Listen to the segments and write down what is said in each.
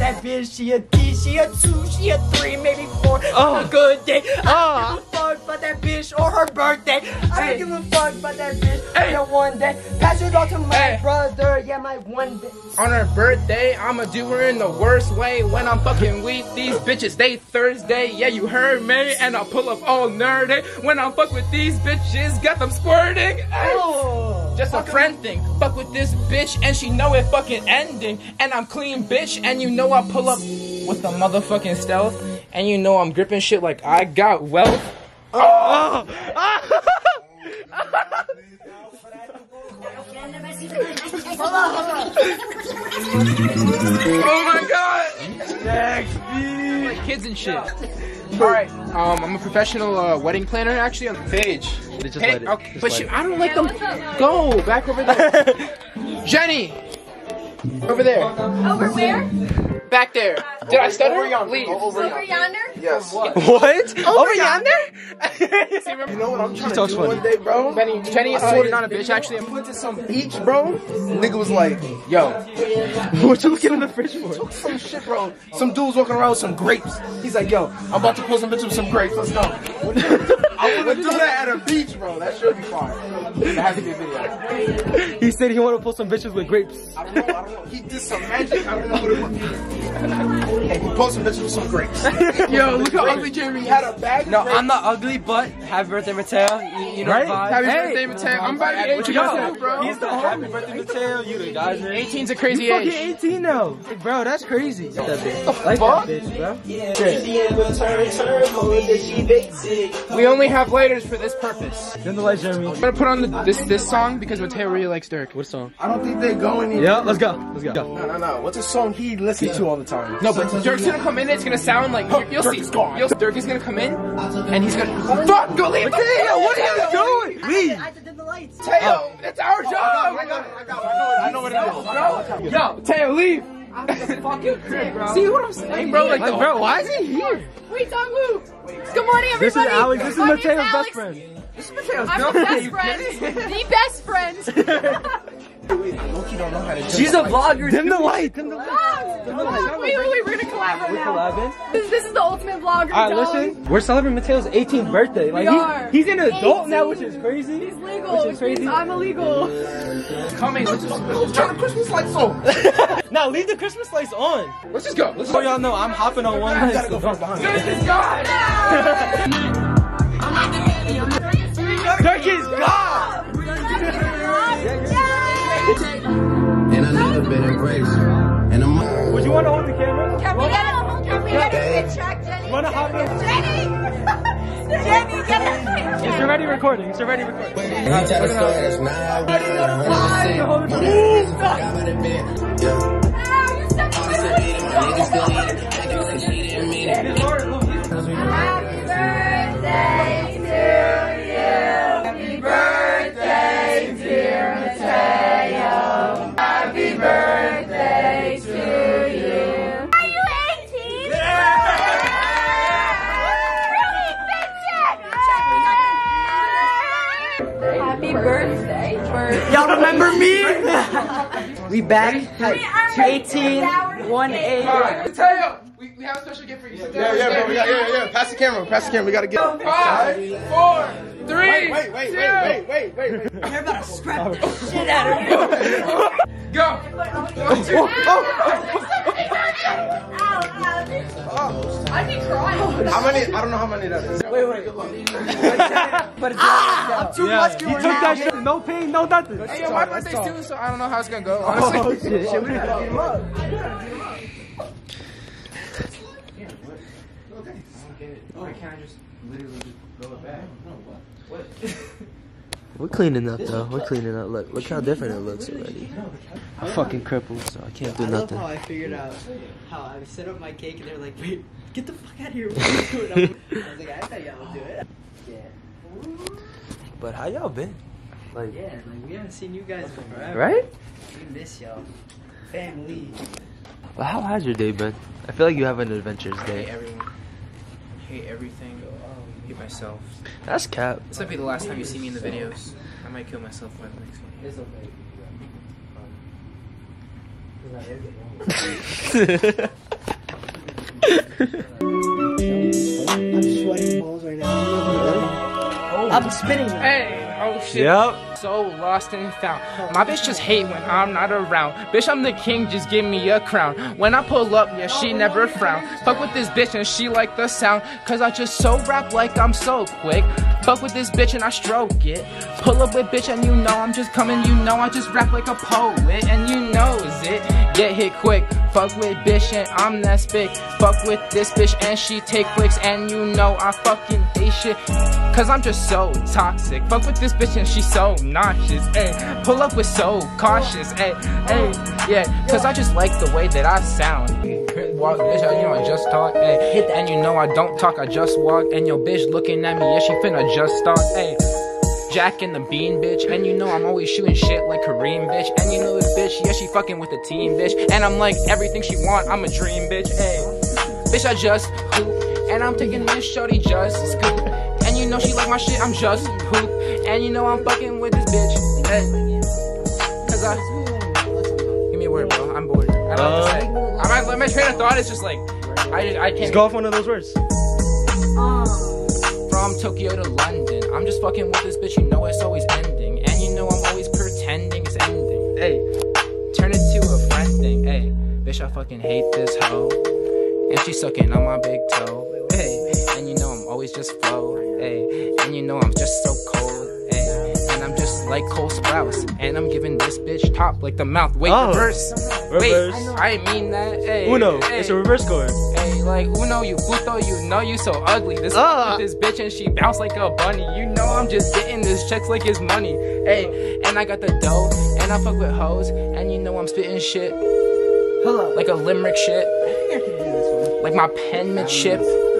that bitch. She a D, she a 2, she a 3, maybe 4. On a good day. I don't give a fuck about that bitch or her birthday. I don't give a fuck about that bitch. Hey. One day. Pass it on to my brother. Yeah, my one day. On her birthday, I'ma do her in the worst way. When I'm fucking with these bitches, they Thursday. Yeah, you heard me. And I'll pull up all nerdy. When I'm fuck with these bitches, got them squirting. Oh. Just a friend thing. Fuck with this bitch and she know it fucking ending. And I'm clean bitch and you know I pull up with the motherfucking stealth. And you know I'm gripping shit like I got wealth. Oh. Oh my god! Next beat. Like kids and shit. Alright, I'm a professional wedding planner actually on the page. Hey, okay, but I don't like them. Go back over there. Jenny! Over there. Over where? Back there. Did I stutter? Over yonder. Leave. Over yonder? Yes. What? Over yonder? You know what I'm trying to do one day, bro? Jenny, I not a bitch actually. I went to some beach, bro. Nigga was like, yo. What you looking in the fridge for? Took some shit, bro. Some dudes walking around with some grapes. He's like, yo, I'm about to pull some bitches with some grapes. Let's go. I want to do that at a beach, bro. That should be fire. That has to be a video. He said he wanted to pull some bitches with grapes. I don't know. He did some magic. I don't know what it was. Hey, he pulled some bitches with some grapes. Yo, look how ugly Jeremy had a bag. No, I'm not ugly, but happy birthday, Mateo. You know, right? Vibe. Happy birthday, Mateo. I'm about to be 18 now, bro. He's the happy birthday, Mateo. You the guys, man. 18's a crazy you age. Fucking 18 now. Hey, bro, that's crazy. Like that bitch. Like fuck? that bitch, bro. Yeah. We only have lighters for this purpose. Dim the lights, Jeremy. I'm gonna put on this song because Mateo really likes Dirk. What song? I don't think they're going in. Yeah, let's go. Let's go. No. What's a song he listens to all the time? No, but Dirk's gonna come in. It's gonna sound like you'll see. Dirk is gonna come in and he's gonna fuck. Go leave. Mateo, what are you doing? Leave. I did the lights. Mateo, that's our job. I know what it is. Yo, Mateo, leave. I'm the fucking crib, bro. See what I'm saying, bro? Like, bro, why is he here? Wait, don't move. Good morning, everybody. This is Alex. This is My name's Mateo's Alex. best friend. This is Mateo's I'm the best friend. The best friend. Wait, Loki don't know how to do She's a vlogger. Dim the light. Dim the light. Wait, we're gonna collab right now. Collabing? This is the ultimate vlogger. Alright, listen. We're celebrating Mateo's 18th birthday. Like he's an adult now, which is crazy. He's legal, which means I'm illegal. Coming. Let's turn the Christmas lights on. Now leave the Christmas lights on. Let's just go. Let's go. Y'all know I'm hopping on one. You gotta go from behind. This is God. Dirk is God. And a little bit of grace. And a Would you want to hold the camera? Can we get a good track, Jenny? Want to hop in? Jenny, get a It's already recording. It's already recording. and he tell the story that's not Happy birthday to you. Happy birthday, dear Mateo. Happy birthday to you. Are you 18? Happy birthday. Y'all remember me? We back at 18, 1-8. Mateo, we have a special gift for you. Yeah. Pass the camera. We gotta get. 5, 4, 3. Wait. You're about to scrap the shit out of me. Go. I'd be crying. How many? I don't know how many that is. Wait. I'm too muscular. He took that shit. No pain, no nothing. Hey, yo, my birthday's too, so I don't know how it's gonna go. Honestly. Oh shit. We gotta get him up. Why can't I just literally just throw it back? What? We're cleaning up though. We're cleaning up. Look how different it looks already. I'm fucking crippled, so I can't do nothing. I love how I figured out how I set up my cake and they're like, wait, get the fuck out of here. What are you doing? I was like, I thought y'all would do it. Yeah. But how y'all been? Like, We haven't seen you guys in forever. right? We miss y'all. FamLee. Well, how has your day been? I feel like you have an adventurous I hate day. everyone. I hate everything. I hate myself. That's cap. This might be the last time you see me in the videos. I might kill myself by the next one. It's okay. I'm sweating balls right now. I'm spinning now. Hey, oh shit. Yep. So lost and found. My bitch just hate when I'm not around. Bitch, I'm the king, just give me a crown. When I pull up, yeah, she never frown. Fuck with this bitch and she like the sound. Cause I just so rap like I'm so quick. Fuck with this bitch and I stroke it. Pull up with bitch and you know I'm just coming. You know I just rap like a poet. And you knows it. Get hit quick. Fuck with bitch and I'm that spick. Fuck with this bitch and she take clicks. And you know I fucking hate shit. Cause I'm just so toxic. Fuck with this bitch and she so nauseous. Ayy, pull up with so cautious. Ayy, ayy, yeah. Cause I just like the way that I sound. Walk, bitch, you know I just talk. Ayy, and you know I don't talk, I just walk. And your bitch looking at me, yeah, she finna just start. Ayy. Jack and the Bean, bitch. And you know I'm always shooting shit like Kareem, bitch. And you know this bitch, yeah, she fucking with the team, bitch. And I'm like, everything she want, I'm a dream, bitch. Ayy, bitch, I just hoop. And I'm taking this shorty just scoop. And you know she like my shit, I'm just poop. And you know I'm fucking with this bitch. Hey. Cause give me a word, bro. I'm bored. I don't know what to say. My train of thought is just like, I can't. Just go off one of those words. From Tokyo to London, I'm just fucking with this bitch, you know it's always ending. And you know I'm always pretending it's ending. Hey, turn it to a friend thing. Hey, bitch, I fucking hate this hoe. And she sucking on my big toe. Hey, and you know I'm always just flow. Hey, and you know I'm just so cold. Hey, and I'm just like Cole Sprouse. And I'm giving this bitch top like the mouth. Wait, reverse. Wait, I mean that. Hey, Uno, hey. it's a reverse chord. Hey, like Uno, you puto, you know you so ugly. This with this bitch and she bounce like a bunny. You know I'm just getting this checks like it's money. Hey, and I got the dough, and I fuck with hoes, and you know I'm spitting shit. Hello. Like a limerick shit. Like my penmanship.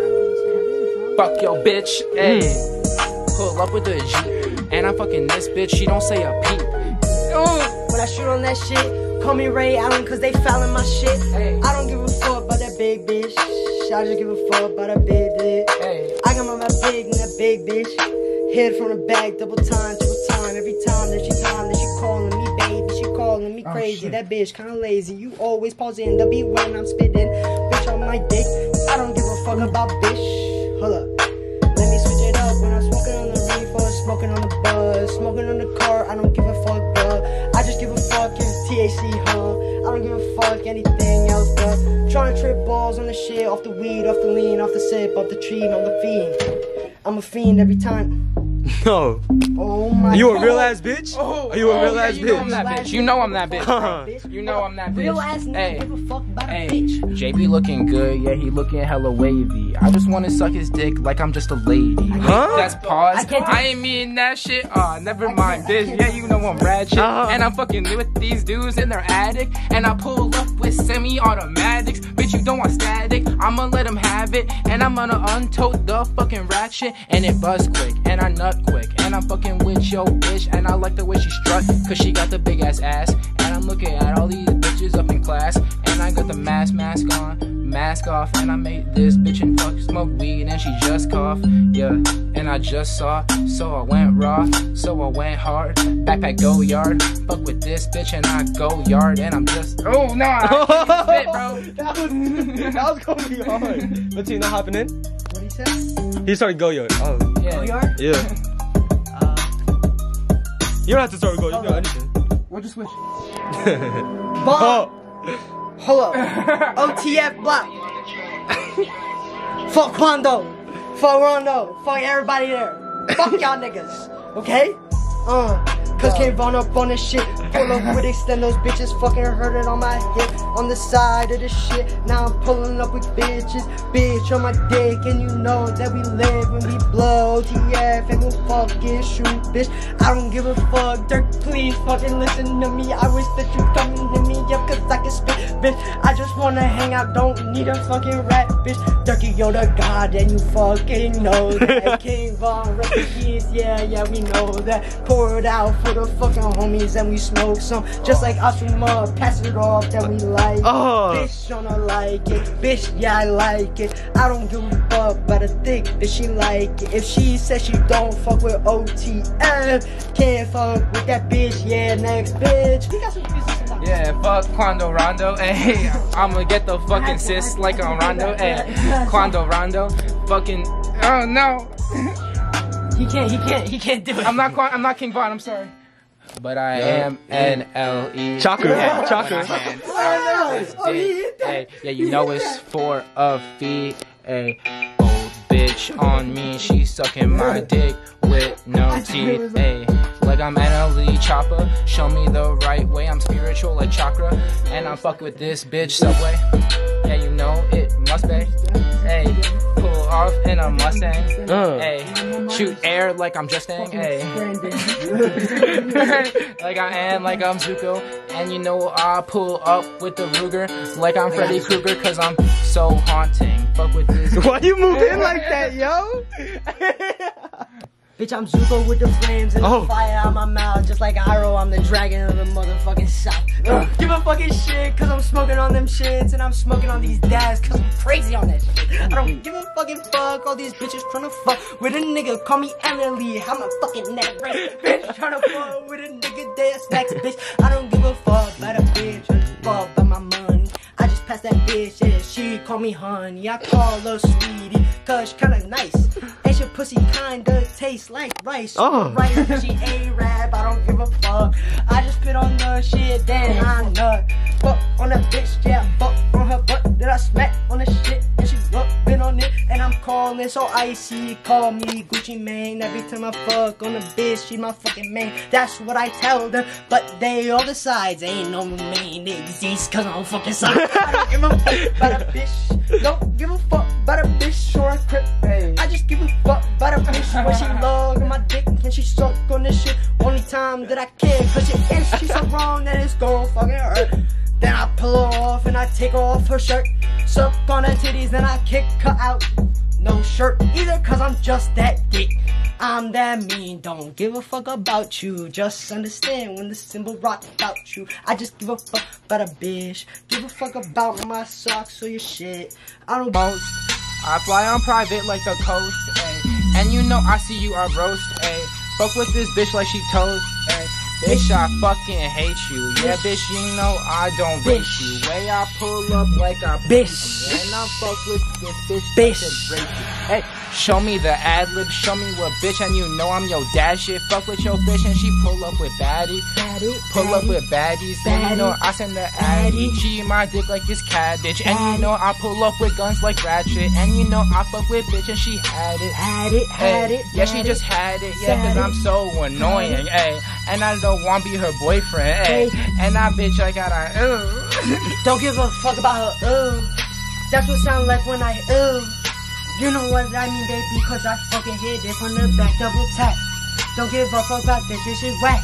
Fuck your bitch. Hey, pull up with the G, and I'm fucking this bitch. She don't say a peep. When I shoot on that shit, call me Ray Allen cause they fouling my shit. Hey. I don't give a fuck about that big bitch. I just give a fuck about that big bitch. Hey. I got my big and that big bitch. Hit from the back, double time, triple time. Every time that she calling me baby, she calling me crazy. That bitch kinda lazy. You always pausing the beat when I'm spitting. Bitch on my dick. I don't give a fuck about bitch. Hold up. Let me switch it up when I'm smoking on the reefer, smoking on the buzz, smoking on the car. I don't give a fuck, bruh. I just give a fuck if THC, huh? I don't give a fuck anything else, bruh. Trying to trip balls on the shit, off the weed, off the lean, off the sip, off the tree, on the fiend. I'm a fiend every time. No. Oh my God. You a real ass bitch? Are you a real ass You know I'm bitch? that bitch. You know I'm that bitch. You know I'm that bitch. Real ass nigga give a fuck about a bitch. JB looking good, yeah, he looking hella wavy. I just wanna suck his dick like I'm just a lady. Huh? That's pause. I I ain't mean that shit. Never mind, bitch. Yeah, you know I'm rad shit. And I'm fucking with these dudes in their attic. And I pull up with semi-automatics. Bitch, you don't want static. I'ma let him have it. And I'm gonna untote the fucking ratchet. And it buzz quick, and I nut quick. And I'm fucking with your bitch. And I like the way she strut, cause she got the big ass ass. And I'm looking at all these bitches up in class. And I got the mask on, mask off. And I made this bitch and fuck smoke weed. And she just coughed, yeah. And I just saw, so I went raw, so I went hard. Backpack go yard, fuck with this bitch and I go yard. And I'm just, oh no, I can't spit, bro. That was gonna be hard. But you not hopping in? What he said? He started go yard. Oh. Yeah. Go yard? Yeah. You don't have to start with go. You can do anything. We'll just switch. Bomb. Hold up. OTF block. Fuck Quando. Fuck Rondo. Fuck everybody there. Fuck y'all niggas. Okay? Cause came run up on this shit. Pull up with extend those bitches. Fucking heard it on my hip. On the side of the shit. Now I'm pulling up with bitches. Bitch on my dick. And you know that we live and we blow. OTF and we'll fucking shoot, bitch. I don't give a fuck. Dirk, please fucking listen to me. I wish that you coming to me up cause I can spit, bitch. I just wanna hang out. Don't need a fucking rap, bitch. Dirty, you're the god and you fucking know that. King Von, rest in peace. Yeah, we know that. Pour it out for the fucking homies and we smoke some. Just like Asuma, pass it off that we like it. Bitch gonna like it. Bitch, yeah, I like it. I don't give a fuck about a thick bitch, she like it. If she says she don't fuck with OTF, can't fuck with that bitch, yeah, next bitch. We got some business in Yeah, fuck Quando Rondo, ayy. I'ma get the fucking sis like on Rondo, ayy. Quando Rondo, fucking, oh no. He can't do it. I'm not King Von, I'm sorry. But I am NLE. Chakra. Hey, yeah, you know it's for a fee. Hey, old bitch on me, she sucking my dick with no teeth. Hey, like I'm NLE Chopper. Show me the right way. I'm spiritual like chakra, and I'm fuck with this bitch Subway. Yeah, you know it must be. Hey, pull off in a Mustang. Hey, shoot air like I'm Justang. Hey, like I am, like I'm Zuko. And you know I pull up with the Ruger like I'm Freddy Krueger, cause I'm so haunting. Fuck with this. Why you move in like that, yo? Bitch, I'm Zuko with the flames and the fire out my mouth. Just like Iroh, I'm the dragon of the motherfucking south. Give a fucking shit, cause I'm smoking on them shits. And I'm smoking on these dads, cause I'm crazy on that shit. I don't give a fucking fuck. All these bitches tryna fuck with a nigga. Call me Emily, I'm a fucking neck right. Bitch tryna fuck with a nigga that's next, bitch. I don't give a fuck about a bitch. I just fuck about my money. I just passed that bitch, yeah, she call me honey. I call her sweetie, cause she kinda nice. And she pussy kinda tastes like rice. Right, she A-rap, I don't give a fuck. I just spit on the shit, then I nut. Fuck on that bitch, yeah, fuck on her butt. Then I smack on the shit, and she rubbing on it. And I'm calling so icy, call me Gucci Mane. Every time I fuck on a bitch, she my fucking main. That's what I tell them, but they all the sides. Ain't no main exist, cause I'm fucking side. I don't give a fuck about a bitch. Don't give a fuck about a bitch or a crip. I just give a fuck about a bitch when she love on my dick and she suck on this shit. Only time that I care, cause she's so wrong that it's gon' fucking hurt. Then I pull her off and I take off her shirt. Suck on her titties, then I kick her out. No shirt either, cause I'm just that dick. I'm that mean, don't give a fuck about you. Just understand when the symbol rock about you. I just give a fuck about a bitch. Give a fuck about my socks or your shit. I don't boast. I fly on private like the coast, ayy. And you know I see you are roast, ayy. Fuck with this bitch like she toast, ayy. Bitch, I fucking hate you. Yeah, bitch, you know I don't rate you. Way I pull up like a bitch. And I fuck with this bitch. Hey, show me the ad-lib, show me what bitch. And you know I'm your dad shit. Fuck with your bitch and she pull up with baddie. Pull up with baddies. And you know I send the addy. She eat my dick like it's cabbage. And you know I pull up with guns like ratchet. And you know I fuck with bitch and she had it. Had it. Yeah, she just had it. Yeah, cause I'm so annoying. Hey, and I don't want to be her boyfriend, ayy. And that bitch, I got a Don't give a fuck about her, That's what sound like when I, You know what I mean, baby, cause I fucking hit it from the back, double tap. Don't give a fuck about this shit whack.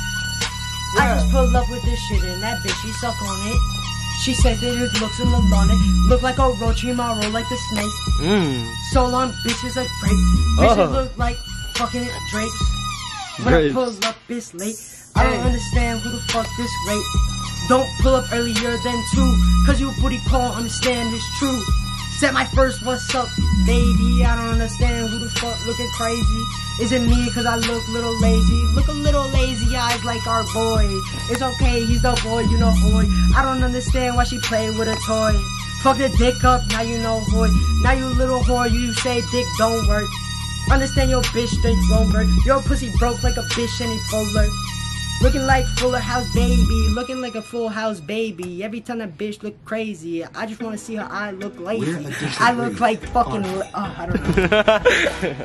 I just pull up with this shit and that bitch, she suck on it. She said that it looks a little on it. Look like a Orochimaru, like the snake. So long, bitches are grape. Bitches look like fucking drapes. When I pull up, it's late. I don't understand who the fuck this rape. Don't pull up earlier than 2, cause you booty call, understand it's true. Said my first what's up, baby. I don't understand who the fuck looking crazy. Is it me cause I look a little lazy? Look a little lazy eyes like our boy. It's okay, he's the boy, you know boy. I don't understand why she play with a toy. Fuck the dick up, now you know boy. Now you little whore, you say dick don't work. Understand your bitch straight rover. Your pussy broke like a bitch and he fuller. Looking like Fuller House baby, looking like a Full House baby. Every time that bitch look crazy, I just want to see her eye look lazy. I look like fucking, I don't know.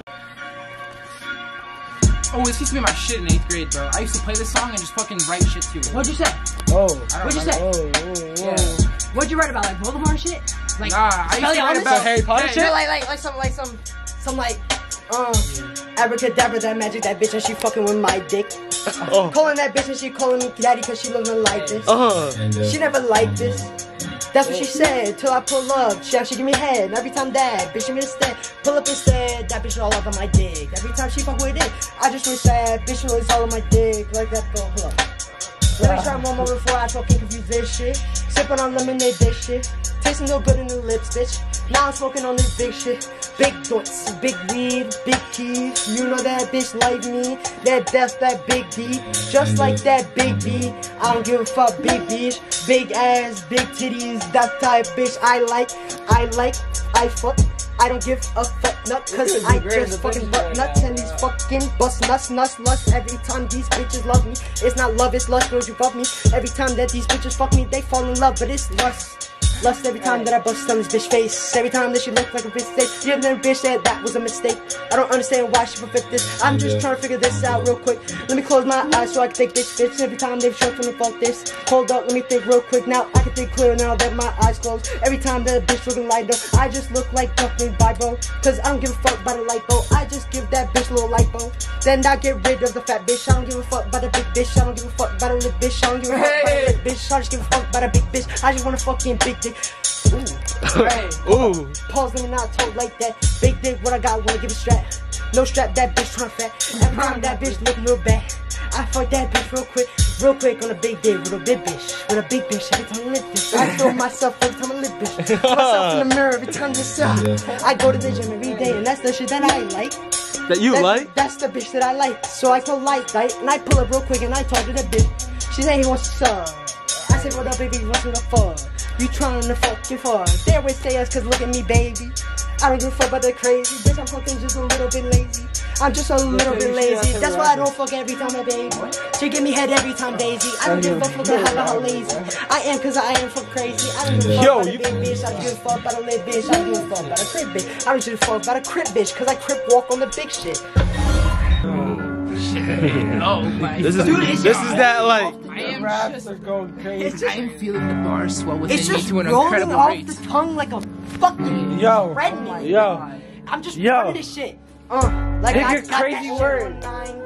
Oh, this used to be my shit in 8th grade, bro. I used to play this song and just fucking write shit to it. What'd you say? What'd you say? Yeah. What'd you write about, like Voldemort and shit? Like, nah, I used to write about Harry Potter shit? Some abracadabra, that magic, that bitch, and she fucking with my dick. Calling that bitch and she calling me daddy cause she doesn't like this. She never liked this. That's what she said, till I pull up. She give me head, and every time that bitch give me a step. Pull up instead, that bitch all over my dick. Every time she fuck with it, I just wish that bitch was all on my dick. Like that, bro, hold up. Let me try one more before I fucking confuse this shit. Sipping on lemonade, this shit. Tasting no good in the lips, bitch. Now I'm smoking on this big shit. Big joints, big weed, big keys. You know that bitch like me. That's that big D. Just like that big B. I don't give a fuck, big bitch. Big ass, big titties. That type bitch I like. I fuck. I don't give a fuck nut, cause I just fucking butt nuts. And these fucking bust nuts, lust. Every time these bitches love me, it's not love, it's lust, girls you fuck me. Every time that these bitches fuck me, they fall in love, but it's lust. Lust every time that I bust on this bitch face. Every time that she look like a bitch face. Yeah, then bitch said that was a mistake. I don't understand why she perfect this. I'm just trying to figure this out real quick. Let me close my eyes so I can think this bitch. Every time they've shown from the fuck this. Hold up, let me think real quick. Now I can think clear now that my eyes closed. Every time that a bitch looking light though, I just look like fucking Bible. Cause I don't give a fuck about a lipo. I just give that bitch a little lipo. Then I get rid of the fat bitch. I don't give a fuck about a big bitch. I don't give a fuck about a little bitch. I don't give a fuck about a little bitch. I just give a fuck about a big bitch. I just want a fucking big dick. Ooh. Pause, let me not talk like that. Big dick, what I got, wanna give a strap. No strap, that bitch tryna fat. Every time that bitch looking real bad, I fuck that bitch real quick on a big dick with a big bitch. With a big bitch, every time I lift this. I feel myself every time I lift this. Myself in the mirror every time this. I go to the gym every day, and that's the shit that I like. That you like? That's the bitch that I like. So I go light, and I pull up real quick, and I talk to the bitch. She say he wants to sub. I say, what up, baby, what's the fuck? You trying to fucking fuck? They always say us cause look at me, baby. I don't give a fuck about the crazy. Bitch, I'm fucking just a little bit lazy. I'm just a little bit lazy. That's why I don't fuck every time, my baby. She give me head every time, Daisy. I don't give a fuck about how lazy I am, cause I am fucking crazy. I don't give a fuck about a big bitch. I don't give a fuck about a little bitch. I don't give a fuck about a crib bitch. I don't give a fuck about a crib bitch, cause I crib walk on the big shit. Oh my. This is that like. I am feeling the bars swell within It's me just to an rolling incredible off rate. the tongue like a fucking redneck. I'm just running this shit. Like I got crazy word.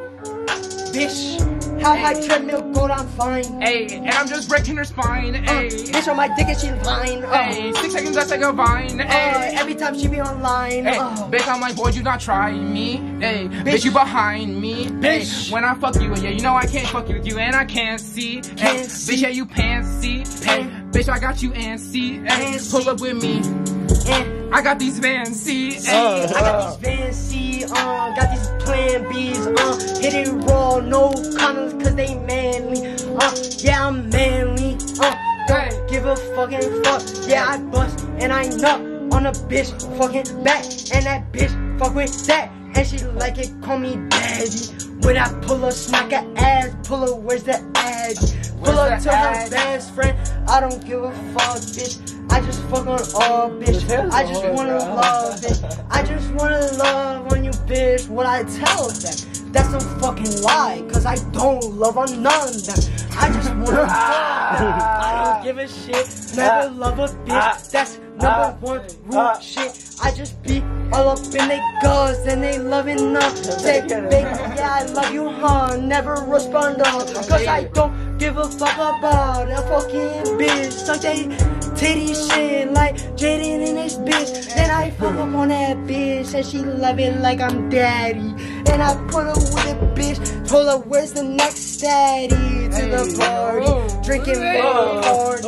Bitch, how high treadmill go down fine. Hey, and I'm just breaking her spine. Hey, bitch on my dick and she lying. Hey, 6 seconds that's like a vine. Hey, every time she be online. Hey, bitch, I'm like, boy, do not try me. Hey, bitch, you behind me. Bitch, hey, when I fuck you, yeah, you know I can't fuck with you and I can't see. Hey, bitch, yeah, you pantsy. Hey, bitch, I got you antsy. Hey, pull up with me. I got these Vans C. I got these Vans C. Got these Plan Bs. Hit it raw, no condoms, cause they manly. Yeah, I'm manly. Don't give a fucking fuck. Yeah, I bust and I nut on a bitch fucking back, and that bitch fuck with that, and she like it, call me daddy. When I pull her, smack her ass, pull her, where's the ass? Pull her to her best friend. I don't give a fuck, bitch. I just fuck on all, bitch. I just wanna love, bitch. I just wanna love on you, bitch. What I tell them, that's a fucking lie, cause I don't love on none of them. I just wanna love. I don't give a shit. Never love a bitch. That's number one rule shit. I just be all up in they guts and they loving up. Say, baby, yeah, I love you, huh? Never respond up, cause I don't give a fuck about a fucking bitch. Suck they titty shit like Jayden and this bitch. Then I fuck up on that bitch and she love it like I'm daddy. And I put her with a bitch. Told her, where's the next daddy? To the party, drinking hard.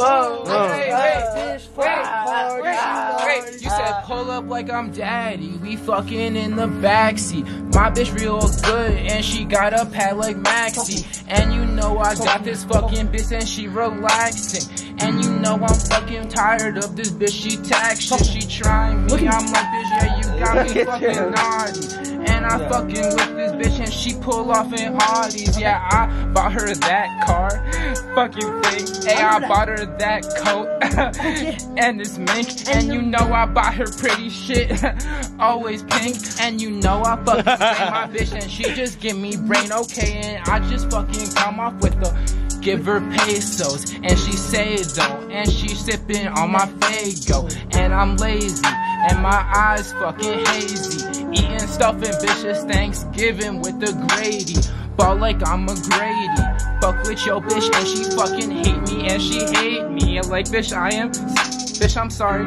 You said pull up like I'm daddy. We fucking in the backseat. My bitch real good and she got a pad like Maxie. And you know I got this fucking bitch and she relaxing. And you know I'm fucking tired of this bitch. She taxing, she trying me. I'm like, bitch, yeah, you got me fucking naughty. And I fucking with this bitch and she pull off in Audis. Yeah, I bought her that car. Fucking thing. Hey, I bought her that coat. And this mink. And you know I bought her pretty shit. Always pink. And you know I fucking say my bitch and she just give me brain, okay. And I just fucking come off with the give her pesos, and she say though, and she sipping on my Fago, and I'm lazy, and my eyes fucking hazy, eating stuffing bitches Thanksgiving with the Grady, ball like I'm a Grady, fuck with your bitch, and she fucking hate me, and she hate me, and like bitch I'm sorry,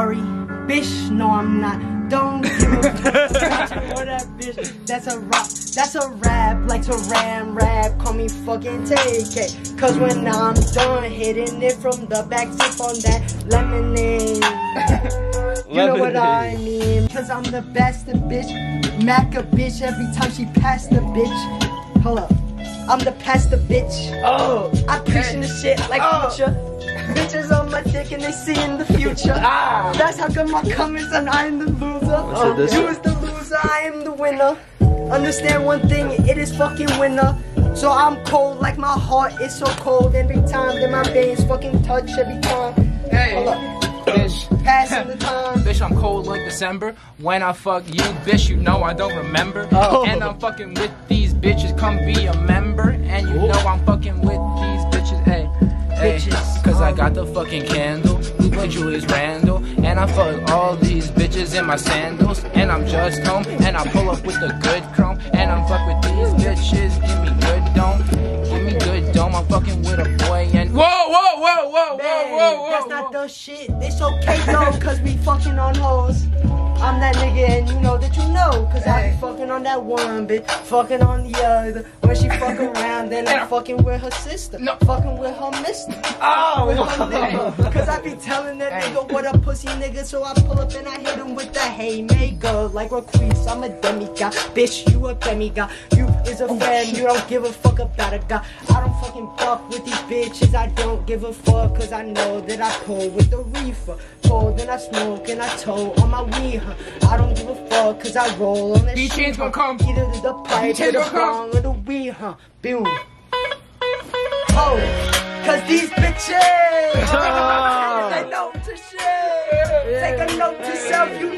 bitch, no I'm not. Don't give a fuck for that bitch. That's a rock. That's a rap, like to ram rap, call me fucking TK. Cause when I'm done hitting it from the back, sip on that lemonade. You know what I mean? Cause I'm the best bitch, Mac a bitch every time she pass the bitch. Hold up, I'm the pastor bitch. Oh, I preaching the shit like future. Bitches on my dick and they see in the future. That's how come my comments and I am the loser. You is the loser, I am the winner. Understand one thing, it is fucking winter. So I'm cold like my heart is so cold every time that my veins fucking touch every time. Hey, hold up. Bitch. Passing the time. Bitch, I'm cold like December. When I fuck you, bitch, you know I don't remember. And I'm fucking with these bitches, come be a member. And you know I'm fucking with these bitches, hey. Bitches. Cause I got the fucking candle, look like Julius Randle. And I fuck all these bitches in my sandals. And I'm just home, and I pull up with the good chrome. And I'm fuck with these bitches, give me good dome. Give me good dome, I'm fucking with a boy and whoa, that's not the shit. It's okay though, cause we fucking on hoes. I'm that nigga and you know that you know. Cause I be fucking on that one bitch, fucking on the other. When she fuck around, then I'm fucking with her sister. Fucking with her mister. With her nigga. Cause I be telling that nigga what a pussy nigga. So I pull up and I hit him with the haymaker. Like Requise, I'm a demigod. Bitch, you a demigod. You is a fan, you don't give a fuck about a guy. I don't fucking fuck with these bitches. I don't give a fuck cause I know that I pull with the reefer. Pull, then I smoke and I tow on my weed. I don't give a fuck cause I roll on that shit. chains gon' come. Either the pipe or the bong or the weed, Boom. Oh, cause these bitches take a note to shit. Take a note to self, you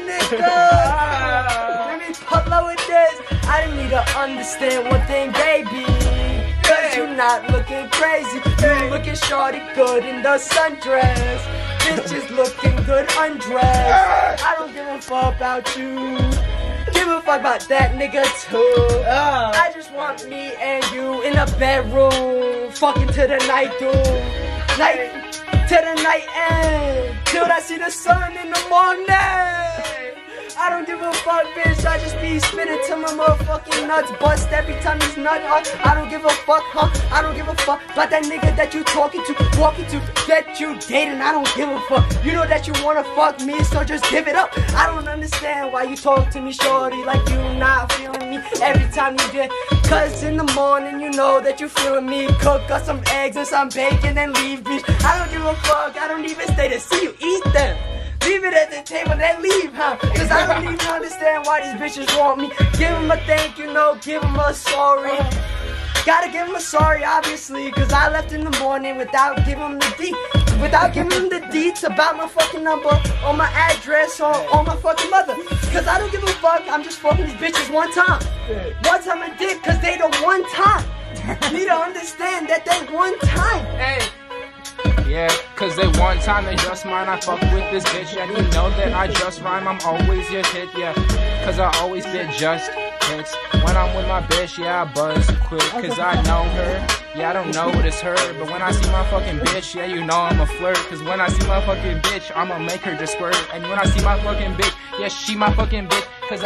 niggas. Let me pull with this. I need to understand one thing, baby. Cause you not looking crazy. You looking shorty good in the sundress. Bitches looking good undressed. I don't give a fuck about you. Give a fuck about that nigga too. I just want me and you in a bedroom. Fucking to the night, dude. Night to the night end. Till I see the sun in the morning. I don't give a fuck, bitch. I just be spitting till my motherfucking nuts bust every time he's nut. I don't give a fuck, I don't give a fuck about that nigga that you talking to, walking to, that you dating. I don't give a fuck. You know that you wanna fuck me, so just give it up. I don't understand why you talk to me, shorty, like you not feeling me every time you get. Cause in the morning you know that you feeling me. Cook us some eggs and some bacon and leave, bitch. I don't give a fuck. I don't even stay to see you eat them. Leave it at the table, then leave, Cause I don't even understand why these bitches want me. Give them a thank you, no, give them a sorry. Gotta give them a sorry, obviously. Cause I left in the morning without giving them the D. Without giving them the deets about my fucking number, or my address, or my fucking mother. Cause I don't give a fuck, I'm just fucking these bitches one time. One time a dick, cause they the one time. You need to understand that they one time. Hey. Yeah, cause they one time, they just mine. I fuck with this bitch, and you know that I just rhyme. I'm always your hit, yeah. Cause I always did just hits. When I'm with my bitch, yeah, I buzz quick. Cause I know her, yeah, I don't know what it's her. But when I see my fucking bitch, yeah, you know I'm a flirt. Cause when I see my fucking bitch, I'ma make her just squirt. And when I see my fucking bitch, yeah, she my fucking bitch. Cause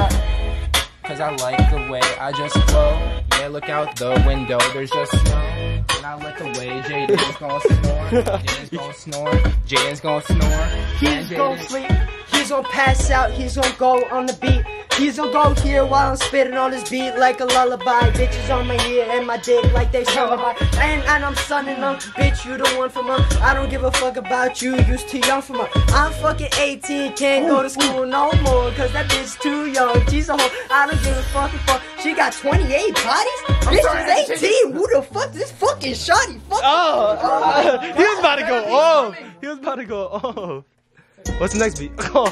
I like the way I just flow. Yeah, look out the window, there's just snow. And I like the way Jayden's gonna snore. Jayden's gonna snore. Jayden's gonna snore. He's gonna sleep. He's gonna pass out. He's gonna go on the beat. He's gonna go here while I'm spitting on this beat like a lullaby. Bitches on my ear and my dick like they lullaby. And I'm sunning them. Bitch, you the one for them. I don't give a fuck about you. You's too young for me. I'm fucking 18. Can't go to school no more. Cause that bitch too young. She's a hoe. I don't give a fucking fuck. She got 28 bodies? Bitch is 18. Who the fuck? This fucking shawty. He was about to go off. He was about to go off. What's the next beat?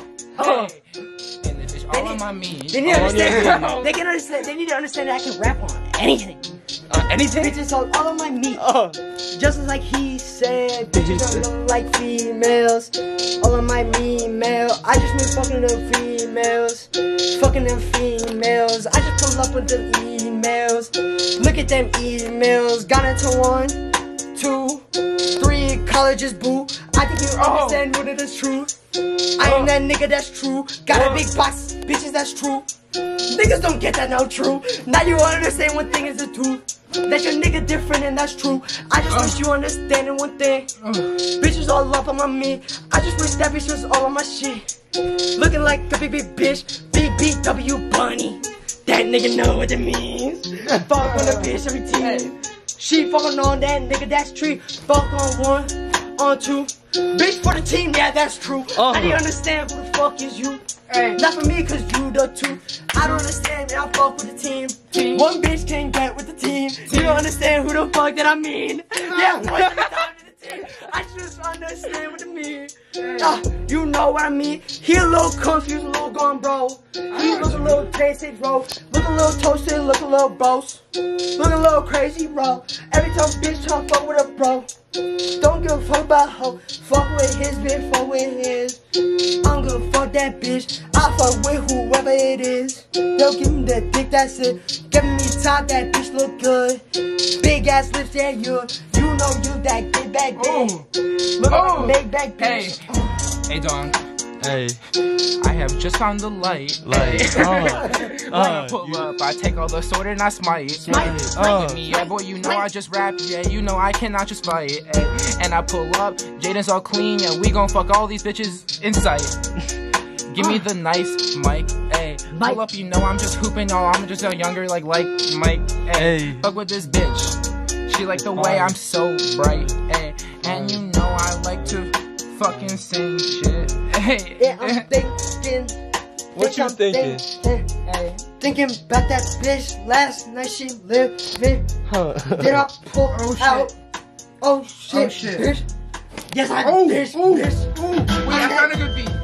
All of my meat. They need to understand. They can understand. They need to understand that I can rap on anything. Anything? Bitches all of my meat. Just as like he said, bitches don't like females. All of my female. I just been fucking them females. Fucking them females. I just pull up with the emails. Look at them emails. Got into 1, 2, 3 colleges, boo. I think you understand what it is true. I ain't that nigga, that's true. Got a big box, bitches, that's true. Niggas don't get that, no true. Now you understand one thing is the truth. That your nigga different and that's true. I just wish you understanding one thing. Bitches all up on my me. I just wish that bitch was all on my shit. Looking like a big bitch, big BW bunny. That nigga know what it means. Fuck on the bitch every team. She fucking on that nigga, that's true. Fuck on one, on two. Bitch for the team, yeah, that's true. I didn't understand who the fuck is you. Not for me, cause you the two. I don't understand, man, I fuck with the team. One bitch can't get with the team. You don't understand who the fuck that I mean. Yeah, one time to the team. I just understand what it means. You know what I mean. He a little confused, a little gone, bro. He look a little tasty, bro. Look a little toasted, look a little bros. Look a little crazy, bro. Every time bitch talk, fuck with a bro. Don't give a fuck about hoe. Fuck with his bitch, fuck with his. I don't give a fuck that bitch. I fuck with whoever it is. They'll give me that dick, that's it. Giving me top, that bitch look good. Big ass lips, yeah, you know you that get back bitch. Look like a big back bitch. Hey, Don. Hey. I have just found the light. When I pull up, I take all the sword and I smite. Me, yeah, boy, you know I just rap. Yeah, you know I cannot just fight. And I pull up, Jayden's all clean. Yeah, we gon' fuck all these bitches in sight. Give me the nice mic, ayy. Pull up, you know I'm just hooping. Oh, I'm just a younger, like Mike, ayy. Fuck with this bitch. She like the way I'm so bright, ayy. And you know I like to fucking sing shit. Hey, yeah, I'm thinking. What you thinking? Thinking about that bitch last night she lived me. Then I pull out. Oh shit, bitch. Yes, I bitch. Wait, I found a good beat.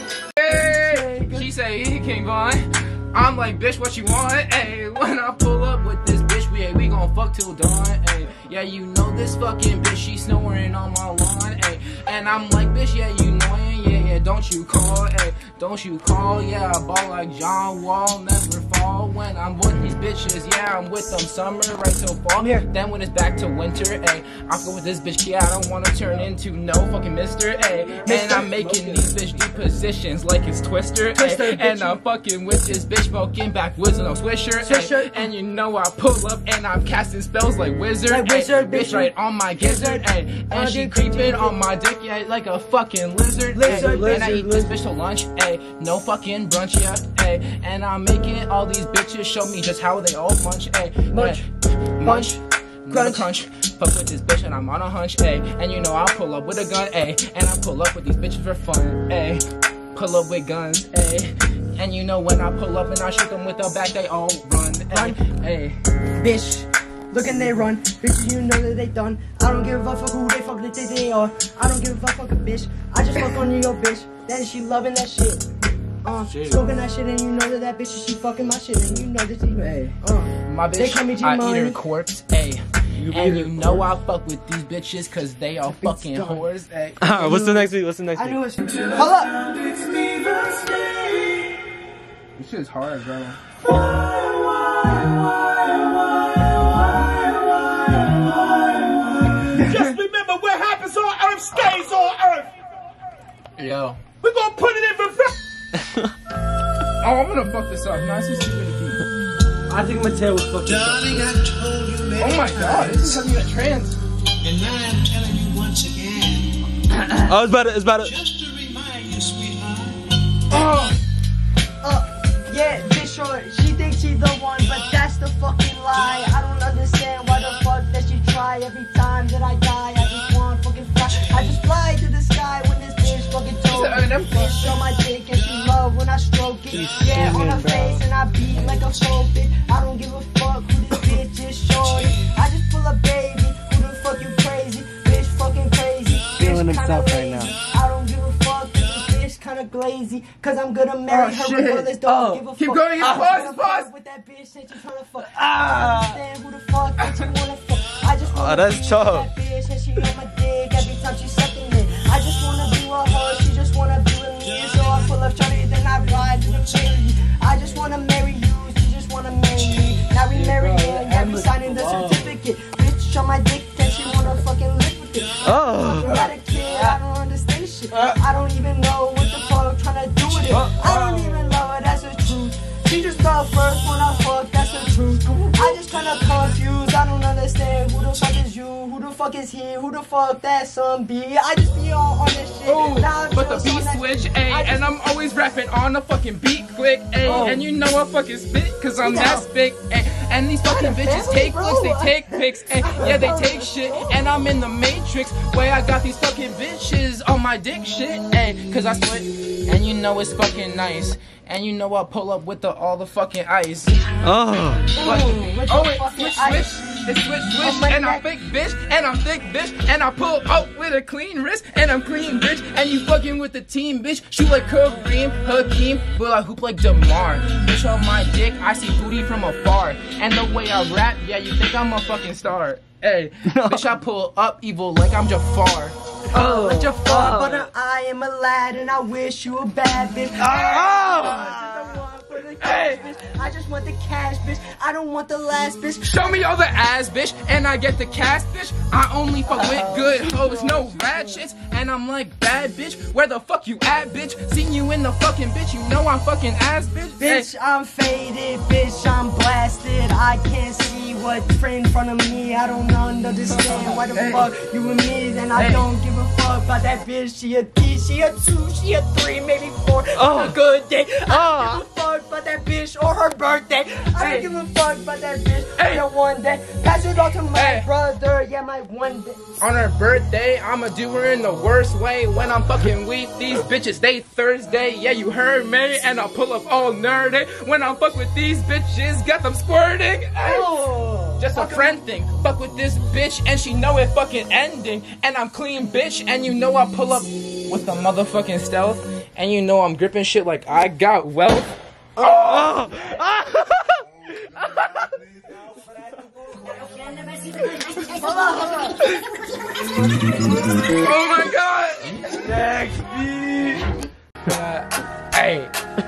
Hey, she say he King Von. I'm like, bitch, what you want? Hey, when I pull up with this bitch, we gon' fuck till dawn. Hey, yeah, you know this fucking bitch, she snoring on my lawn. Hey, and I'm like, bitch, yeah, you knowin', yeah, don't you call, hey, don't you call, yeah, I ball like John Wall, never fall. When I'm with these bitches, yeah, I'm with them summer right till fall. Then when it's back to winter, hey, I go with this bitch, yeah, I don't wanna turn into no fucking mister, hey, and I'm making these bitch do positions like it's Twister, hey, and I'm fucking with this bitch, smoking backwoods and no Swisher, hey, and you know I pull up and I'm casting spells like wizard, bitch right on my gizzard, ay, and she creeping on my dick, yeah, like a fucking lizard, and I eat this bitch till lunch, ay, no fucking brunch, yeah, ay, and I'm making all these bitches show me just how they all munch, ay, munch, crunch, fuck with this bitch and I'm on a hunch, ay, and you know I pull up with a gun, ay, and I pull up with these bitches for fun, ay, pull up with guns, ay. And you know when I pull up and I shoot them with the back, they all run. Hey, bitch, look and they run. Bitches, you know that they done. I don't give a fuck who they fuck think they are. I don't give a fuck a bitch. I just fuck on your bitch. Then she loving that shit. Smoking that shit and you know that bitch, she fucking my shit and you know that she, my bitch, I eat her corpse, hey. And you know I fuck with these bitches cause they all fucking whores, hey. What's the next week? I knew it's hold up. This shit is hard, bro. Just remember what happens on Earth stays on Earth. Yo. We're gonna put it in reverse. Oh, I'm gonna fuck this up. No, it's just gonna keep. I think Mateo was fucking. Darling, I told you many oh my god, this is having a trance. And now I'm telling you once again. Oh, it's about to. Just to remind you, sweetheart. Yeah, bitch short, she thinks she's the one, but that's the fucking lie. I don't understand why the fuck that she try every time that I die. I just want fucking fly. I just fly to the sky when this bitch fucking told me. Bitch on my dick and she love when I stroke it. Yeah, on her face and I beat like a pulpit. I don't give a fuck who this bitch is short. I just pull a baby, who the fuck you crazy? Bitch fucking crazy. Feeling himself right now. I don't give a fuck. Kinda glazy, cause I'm gonna marry her regardless. Don't give a fuck. Keep going, pause. With that bitch that you tryna fuck. I understand who the fuck that you wanna fuck. I just wanna that's tough. That bitch and she on my dick every time she sucking it. I just wanna be with her, she just wanna be with me. So I pull up Charlie, then I ride to the cherry. I just wanna marry you, she just wanna marry me. Now we marrying, yeah, we signing the certificate. Bitch on my dick, then she wanna fucking live with it. I don't understand shit. I don't even know what is he? Who the fuck that son be? I just be on this shit. Ooh, Nah, but the beat switch, ayy, and I'm always rapping on the fucking beat quick, ayy, and you know I fucking spit, cause I'm that spick, ayy, and these fucking bitches take flicks, they take pics, ayy, yeah, they take shit, and I'm in the matrix, where I got these fucking bitches on my dick shit, ayy, cause I split, and you know it's fucking nice. And you know I pull up with all the fucking ice. Oh. Switch, it's switch, and I'm thick bitch, and I'm thick bitch, and I pull up with a clean wrist, and I'm clean bitch, and you fucking with the team bitch, shoot like Kareem, Hakeem, but I hoop like DeMar. Bitch on my dick, I see booty from afar, and the way I rap, yeah, you think I'm a fucking star. Hey, bitch, I pull up evil like I'm Jafar. Oh, like Jafar, but I am a lad, and I wish you a bad bitch. Hey. I just want the cash, bitch. I don't want the last, bitch. Show me all the ass, bitch, and I get the cash, bitch. I only fuck with good hoes, no bad shits. And I'm like, bad bitch, where the fuck you at, bitch? Seen you in the fucking bitch, you know I'm fucking ass, bitch. Bitch, I'm faded, bitch, I'm blasted. I can't see what's in front of me. I don't understand why the fuck you and me. And I don't give a fuck about that bitch. She a D, she a 2, she a 3, maybe 4. On a good day. I don't give a fuck about that bitch or her birthday. I don't give a fuck about that bitch. That one day. Pass it on to my brother. Yeah, my one day. On her birthday, I'ma do her in the worst way. When I'm fucking with these bitches, they Thursday. Yeah, you heard me. And I'll pull up all nerdy. When I fuck with these bitches, got them squirting. Just a friend thing. Fuck with this bitch and she know it fucking ending. And I'm clean bitch and you know I pull up with the motherfucking stealth. And you know I'm gripping shit like I got wealth. Oh my god! Next beat! Hey.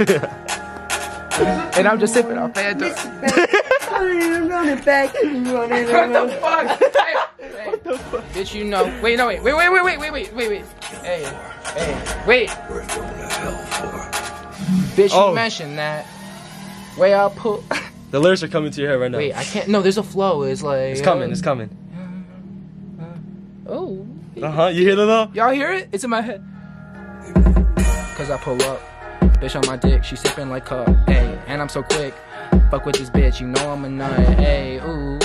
And I'm just sipping off FamLee. I'm running back. What the fuck? Hey. What the fuck? Bitch, you know. Wait, no, wait. Hey. Wait. Bitch, you mentioned that. Way I pull. The lyrics are coming to your head right now. Wait, I can't. No, there's a flow. It's like. It's coming. Oh. You hear that though? Y'all hear it? It's in my head. Cause I pull up. Bitch on my dick, she sipping like cup. Ayy, and I'm so quick. Fuck with this bitch, you know I'm a nut. Ayy, ooh.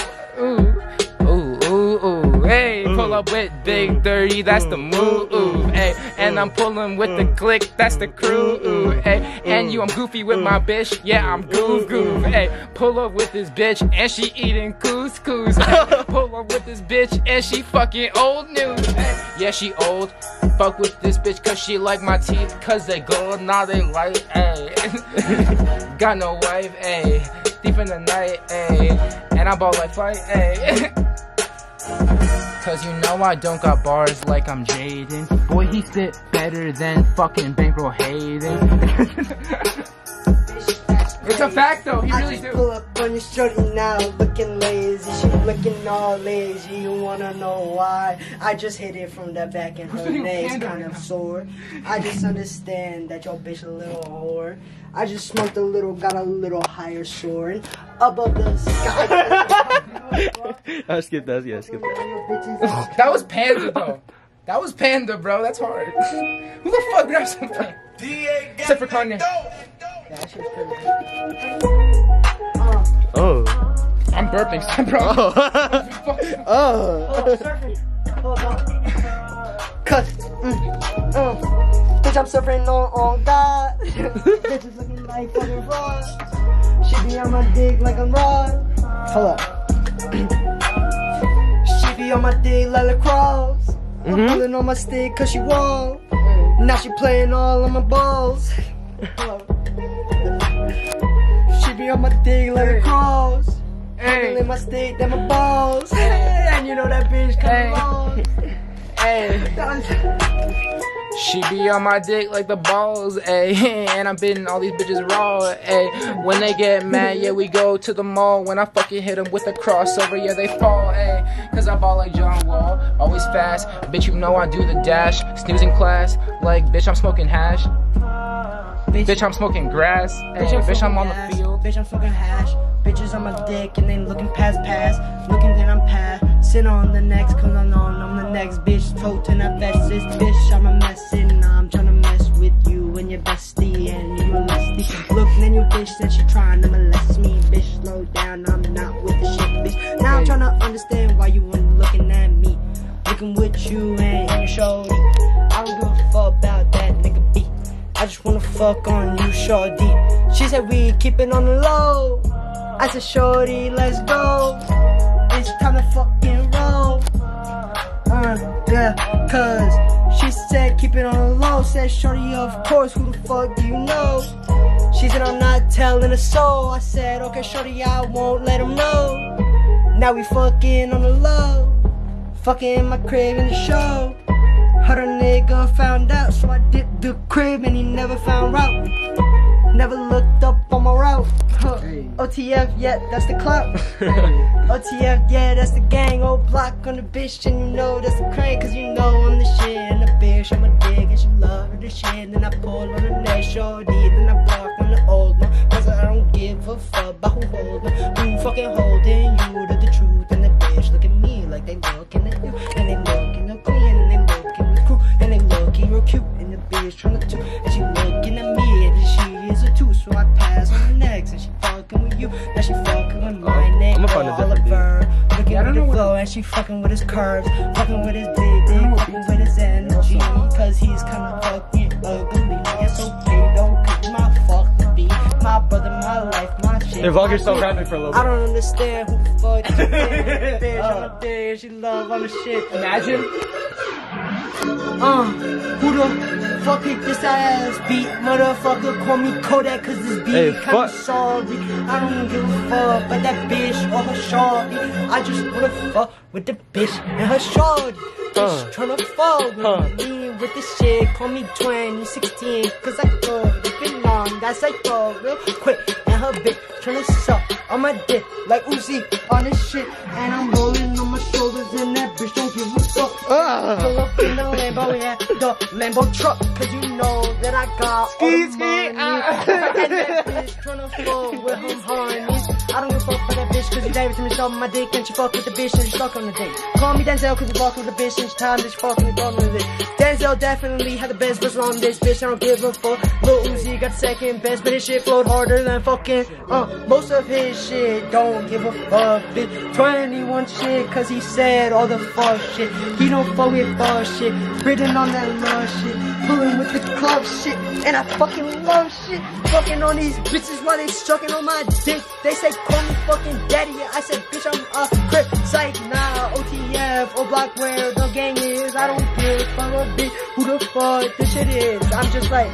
Hey, pull up with Big 30, that's the move. Hey, and I'm pulling with the click, that's the crew. Hey, and I'm goofy with my bitch. Yeah, I'm goof. Hey, pull up with this bitch and she eating couscous. Hey, pull up with this bitch and she fucking old news. Hey, yeah, she old. Fuck with this bitch cause she like my teeth cause they gold, now they light. Hey, got no wife. Hey, deep in the night. Hey, and I ball like flight. Hey. Cause you know I don't got bars like I'm Jayden. Boy, he spit better than fucking Bankroll Hayden. It's a fact though, he really do. Pull up on your shorty now, looking lazy. She looking all lazy, you wanna know why? I just hit it from the back and her nails kind of sore. I just understand that your bitch a little whore. I just smoked a little, got a little higher soaring above the sky. I skip that, yeah, skip that. That was Panda though. That was Panda, bro, that's hard. Who the fuck grabs something? Except for Kanye. That shit's pretty I'm burping, bro. surfing. Hold on. Cause, bitch, I'm surfing on God. Bitch is looking like fucking fraud. She be on my dick like I'm Rod. Hold up. She be on my dick like lacrosse. I'm pulling on my stick cause she won't. Now she playing all on my balls. She be on my dick like a cross. Handling my stick, then my balls. And you know that bitch come along. She be on my dick like the balls, ayy. And I'm bidding all these bitches raw, ayy. When they get mad, yeah, we go to the mall. When I fucking hit them with a crossover, yeah, they fall, ayy. Cause I ball like John Wall, always fast. Bitch, you know I do the dash. Snoozing class, like, bitch, I'm smoking hash. Bitch, I'm smoking grass. Bitch, I'm on the field. bitch, I'm smoking hash. Bitches on my dick and they looking past. Looking then I'm past. Sit on the next, cause I'm the next bitch. Tote in a vest, this bitch, I'm a mess. And I'm tryna mess with you and your bestie. And you a lusty. Looking at your bitch, then she trying to molest me. Bitch, slow down, I'm not with the shit, bitch. Now I'm tryna understand why you weren't looking at me. Looking with you and your shorty. I don't give a fuck about that nigga beat. I just wanna fuck on you, shorty. She said we keep it on the low. I said, shorty, let's go. It's time to fucking roll. Yeah, cause she said keep it on the low. Said, shorty, of course, who the fuck do you know? She said, I'm not telling a soul. I said, okay, shorty, I won't let him know. Now we fucking on the low. Fucking in my crib in the show. Her nigga found out, so I dipped the crib and he never found out. Never looked up on my route. OTF, yeah, that's the clout. OTF, yeah, that's the gang. Old block on the bitch, and you know that's the crank. Cause you know I'm the shit, and the bitch, I'm a dick, and she love her the shit. And then I pull on the neck, shorty, then I block on the old one. Cause I don't give a fuck about who hold me. Who fucking holding you to the truth. And the bitch look at me like they looking at you. And they looking at queen, and they looking at crew. And they looking real cute, and the bitch trying to and she looking at me, and she is a two. So I pass on the next, and she fucking with you. Now she fucking with my name, Oliver. Looking at the flow, and she fucking with his curves, fucking with his dick, fucking with his energy. Cause he's kinda fucking ugly. It's okay though, cause my fuck to be my brother, my life, my shit. Hey, vlog yourself rapping for a little bit. I don't understand who the fuck she is. Bitch, I'm a dick, she love on the shit. Imagine. Who the fuck hit this ass beat? Motherfucker, call me Kodak cause this beat kinda sorry. I don't give a fuck about that bitch or her shorty. I just wanna fuck with the bitch and her shorty. Bitch tryna fuck with me with this shit. Call me 2016 cause I go if it long, that's like go real quick. And her bitch tryna suck on my dick like Uzi on this shit. And I'm rolling on my shoulders and that bitch don't give a fuck. Pull up in the Lambo, yeah, the Lambo truck. Cause you know that I got all the money. And that bitch tryna fuck with him honeys. I don't give a fuck for that bitch cause you gave it to me, so my dick. And she fuck with the bitch and she stuck on the dick. Call me Denzel cause you fuck with the bitch and she time that she fuck with me on the dick. Denzel definitely had the best verse on this bitch. I don't give a fuck. Lil Uzi got the second best, but his shit flowed harder than fucking most of his shit. Don't give a fuck, bitch. 21 shit cause he said all the fuck shit. He don't fuck with fuck shit. Written on that love shit. Pulling with the club shit. And I fucking love shit. Fucking on these bitches while they sucking on my dick. They say call me fucking daddy. I said bitch I'm a crip. Psych nah OTF or block where the gang is. I don't give a fuck a bitch who the fuck this shit is. I'm just like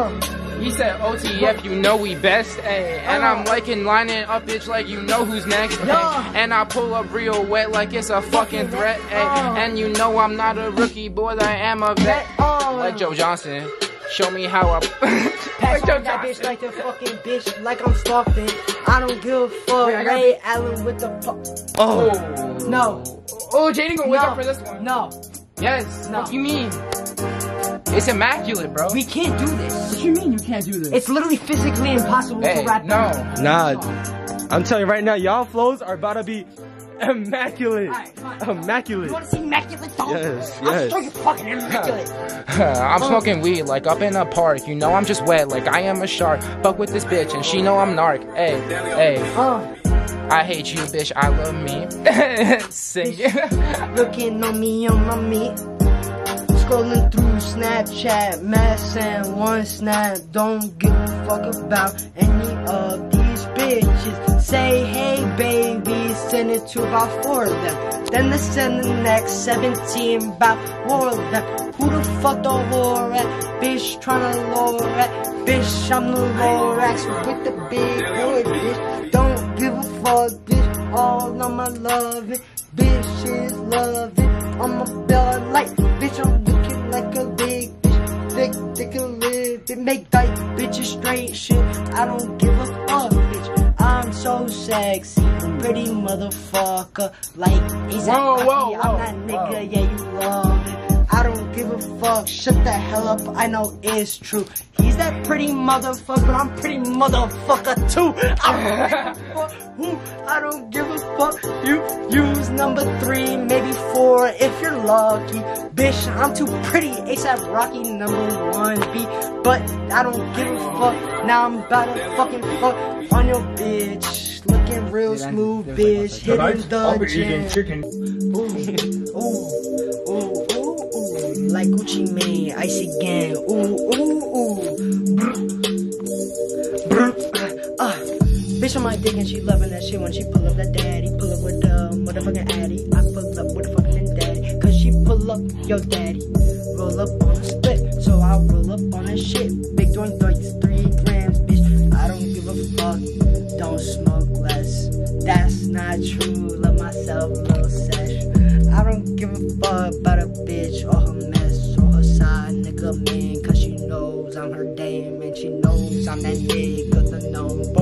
He said OTF, you know we best, ayy. And I'm liking lining up, bitch, like you know who's next, ayy. And I pull up real wet like it's a fucking threat, ayy. And you know I'm not a rookie, boy, I am a vet. Like Joe Johnson, show me how I pass on that bitch like the fucking bitch, like I'm stalking. I don't give a fuck. Ray Allen with the fuck. No. Oh, Jayden gonna wake up for this one. No. Yes. No. What do you mean? It's immaculate, bro. We can't do this. What you mean you can't do this? It's literally physically impossible to rap. No. Nah. I'm telling you right now, y'all flows are about to be immaculate. Immaculate. You want to see immaculate though? Yes, I'll show you fucking immaculate. I'm smoking weed like up in a park. You know I'm just wet like I am a shark. Fuck with this bitch and she know I'm narc. Hey, hey. I hate you, bitch. I love me. Sing it. Looking on me, on me. Scrolling through Snapchat, mess and one snap. Don't give a fuck about any of these bitches. Say hey baby, send it to about 4 of them. Then they send the next 17 about 4 of them. Who the fuck the whore at? Bitch tryna lure at. Bitch I'm the Lorax with the big hood, bitch. Don't give a fuck, bitch. All on my loving, bitch is loving. I'm a bell light, bitch. I'm looking like a big bitch. Thick and live, it make dyke bitches straight shit. I don't give a fuck, bitch. I'm so sexy, pretty motherfucker. Like, he's I'm that nigga, yeah, you love it. I don't give a fuck. Shut the hell up, I know it's true. He's that pretty motherfucker, but I'm pretty motherfucker too. I don't give a fuck. You use number 3, maybe 4 if you're lucky. Bitch, I'm too pretty. ASAP Rocky number 1B. But I don't give a fuck. Now I'm about to fucking fuck on your bitch. Looking real smooth, bitch. Hitting the gym. Ooh. Like Gucci Mane, Icy Gang. Ooh. Bitch on my dick and she loving that shit when she pull up that daddy. Pull up with the motherfucking addy. I pull up with the fucking daddy. Cause she pull up your daddy. Roll up on a split, so I roll up on that shit. Big joint 33 grams, bitch. I don't give a fuck. Don't smoke less. That's not true. Love myself, little sesh. I don't give a fuck about a bitch or her mess or her side nigga man. Cause she knows I'm her dame and she knows I'm that nigga, the number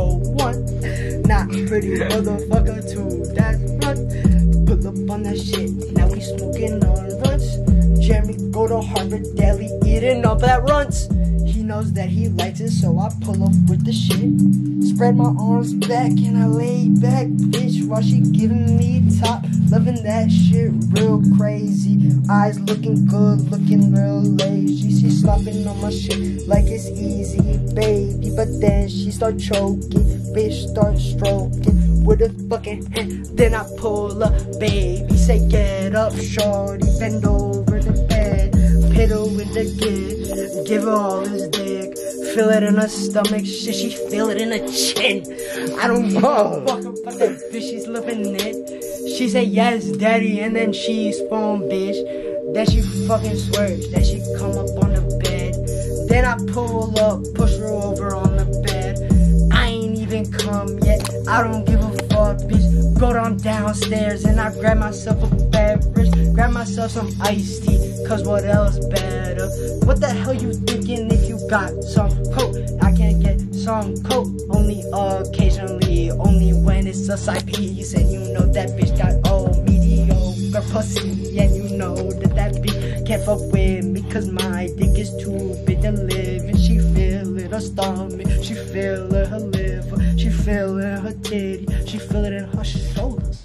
1. Not pretty motherfucker too, that's right. Pull up on that shit, now we smoking on runs. Jeremy go to Harvard Daily, eating up that runts. He knows that he likes it, so I pull up with the shit. Spread my arms back and I lay back, bitch, while she giving me top. Loving that shit real crazy. Eyes looking good, looking real lazy. She slopping on my shit like it's easy, baby. But then she start choking, bitch start stroking with a fucking hand. Then I pull up, baby, say get up, shorty, bend over the bed. Piddle with the kid, give her all his dick. Feel it in her stomach, shit, she feel it in her chin. I don't give a fuck about that bitch, she's living it. She say yes, daddy, and then she spawn, bitch. Then she fucking swerves, then she come up on the bed. Then I pull up, push her over on the bed. I ain't even come yet, I don't give a fuck, bitch. Go downstairs and I grab myself a beverage. Grab myself some iced tea, cause what else better? What the hell you thinking if you got some coke? I can't get some coke, only occasionally, only when it's a side piece. And you know that bitch got mediocre pussy. And you know that bitch can't fuck with me, cause my dick is too big to live. And she feel it her stomach, she feel it her liver, she feel it her titty, she feel it in her shoulders.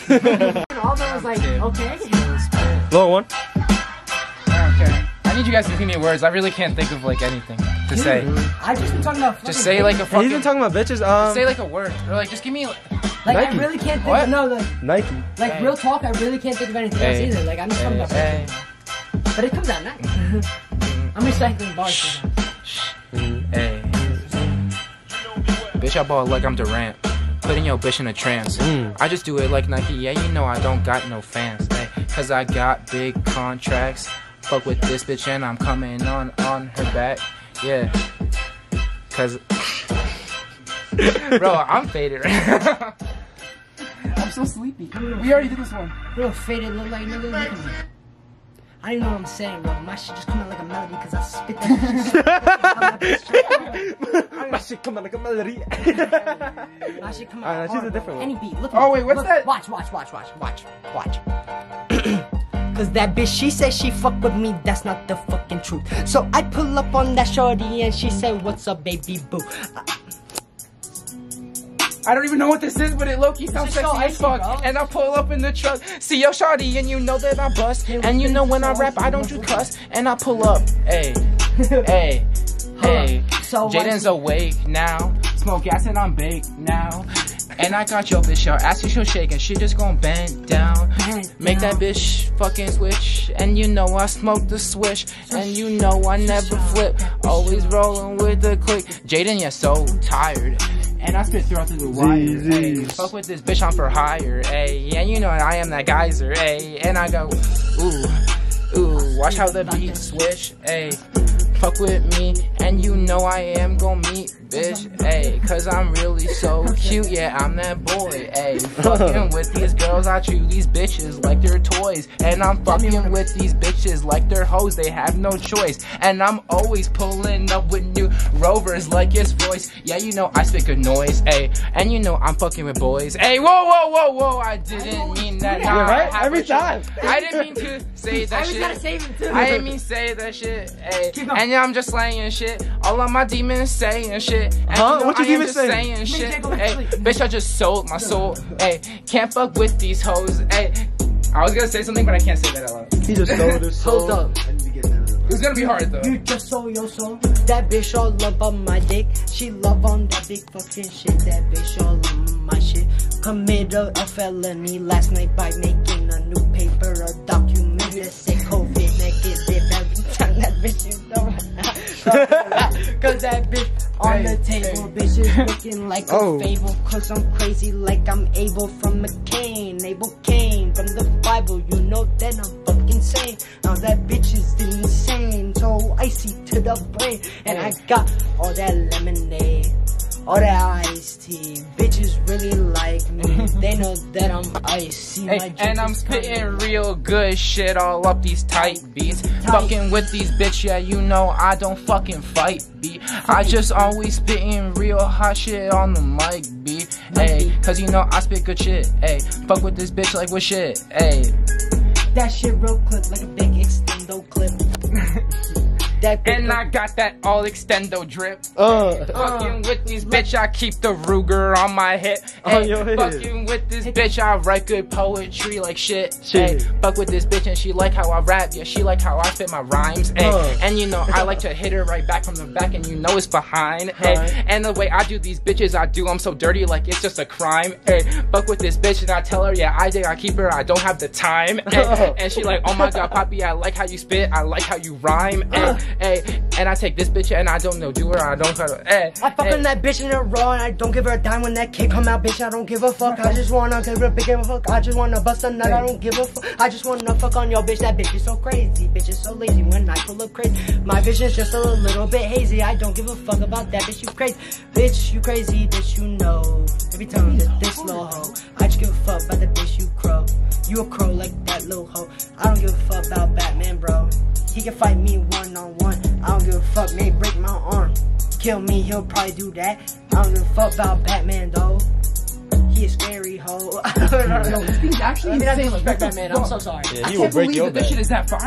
All that was like, okay. Lower one. Okay. I need you guys to give me words. I really can't think of like anything to say. I just been talking about. Just say like a fucking. He's been talking about bitches. Say like a word, or like just give me. Like Nike. I really can't think of Nike. Like Hey. real talk, I really can't think of anything else either. Like I'm just talking about bitches. But it comes out nice. I'm recycling bars sometimes. Hey. Bitch, I ball like I'm Durant. Putting your bitch in a trance. I just do it like Nike, yeah, you know I don't got no fans. Hey, cause I got big contracts. Fuck with this bitch and I'm coming on her back. Yeah. Cause bro, I'm faded right now. I'm so sleepy. We already did this one. Real faded, look like nigga. Look at me. I don't even know what I'm saying, bro. My shit just come out like a melody because I spit that shit. My shit come out like a melody. My shit come out. She's a different one. Any beat. Look. Oh wait, what's that? Watch. Cause that bitch, she said she fuck with me, that's not the fucking truth. So I pull up on that shorty and she said, what's up, baby boo? I don't even know what this is, but it low-key sounds It's so sexy as icy, fuck. bro. And I pull up in the truck, see yo shawty, and you know that I bust. And you know when I rap, I don't do cuss. And I pull up, hey. So Jayden's awake now, smoke gas and I'm baked now. And I got your bitch, your ass she'll shake and she just gon' bend down. Make that bitch fucking switch. And you know I smoke the swish. And you know I never flip. Always rolling with the click. Jayden, you're so tired. And I spit throughout through the wire. Hey, fuck with this bitch, I'm for hire. Hey, and you know I am that geyser. Hey, and I go, ooh, watch how the beat swish. Hey, fuck with me, and you know I am gon' meet, bitch, ayy, cause I'm really so cute, yeah, I'm that boy, ayy, fucking with these girls, I treat these bitches like they're toys, and I'm fucking with these bitches like they're hoes, they have no choice, and I'm always pulling up with new rovers like it's Royce, yeah, you know I spit good noise, ayy, and you know I'm fucking with boys, ayy, whoa, whoa, whoa, whoa, I didn't mean that, nah, right? Every time. I didn't mean to say that shit, I didn't mean to say that shit, ayy, and yeah, I'm just slaying shit, all of my demons saying shit, and huh? you know, What you demons saying shit, ayy, bitch, I just sold my soul, ayy, can't fuck with these hoes, ayy, I was gonna say something, but I can't say that out loud. He just sold his soul. Hold up. It's gonna be hard though. You just sold your soul. That bitch all up on my dick. She love on that big fucking shit. That bitch all on my shit. Committed a felony last night by making a new paper, a document that said COVID negative. Every time that bitch you know. Cause that bitch on the table, bitch is looking like a fable. Cause I'm crazy like I'm Abel from McCain. Abel Cain from the Bible, you know that I'm fucking sane. Now that bitch is insane, so icy to the brain. And I got all that lemonade, all that iced tea. Bitches really like me, they know that I'm icy. Hey, and I'm spitting real good shit all up these tight beats. Fucking with these bitch, yeah, you know I don't fucking fight, B. I just always spitting real hot shit on the mic, B. Hey, cause you know I spit good shit. Hey, fuck with this bitch like what shit. Hey, that shit real quick like a big extendo clip. And I got that all extendo drip. Fucking with these bitch, I keep the Ruger on my hip. Hey, fucking with this bitch, I write good poetry like shit. Hey, fuck with this bitch and she like how I rap. Yeah, she like how I spit my rhymes. Hey, and you know I like to hit her right back from the back, and you know it's behind. Hey, and the way I do these bitches, I'm so dirty like it's just a crime. Hey, fuck with this bitch and I tell her, yeah, I keep her, I don't have the time. Hey, and she like, oh my god, Poppy, I like how you spit, I like how you rhyme. Hey, and I take this bitch and I don't know, do her, I don't try to, I fuck on that bitch in a raw and I don't give her a dime when that kick come out, bitch, I don't give a fuck, I just wanna give her a big fuck, I just wanna bust a nut, I don't give a fuck, I just wanna fuck on your bitch, that bitch is so crazy, bitch is so lazy when I pull up crazy, my vision's just a little bit hazy, I don't give a fuck about that, bitch, you crazy, bitch, you know, every time that this little hoe, I just give a fuck about the bitch, you a crow like that little hoe, I don't give a fuck about Batman, bro. He can fight me one-on-one. I don't give a fuck, may break my arm. Kill me, he'll probably do that. I don't give a fuck about Batman, though. He a scary hoe. No, this thing's actually I mean, I insane. disrespect Batman, I'm so sorry. Yeah, he will break your back. This shit is that fire.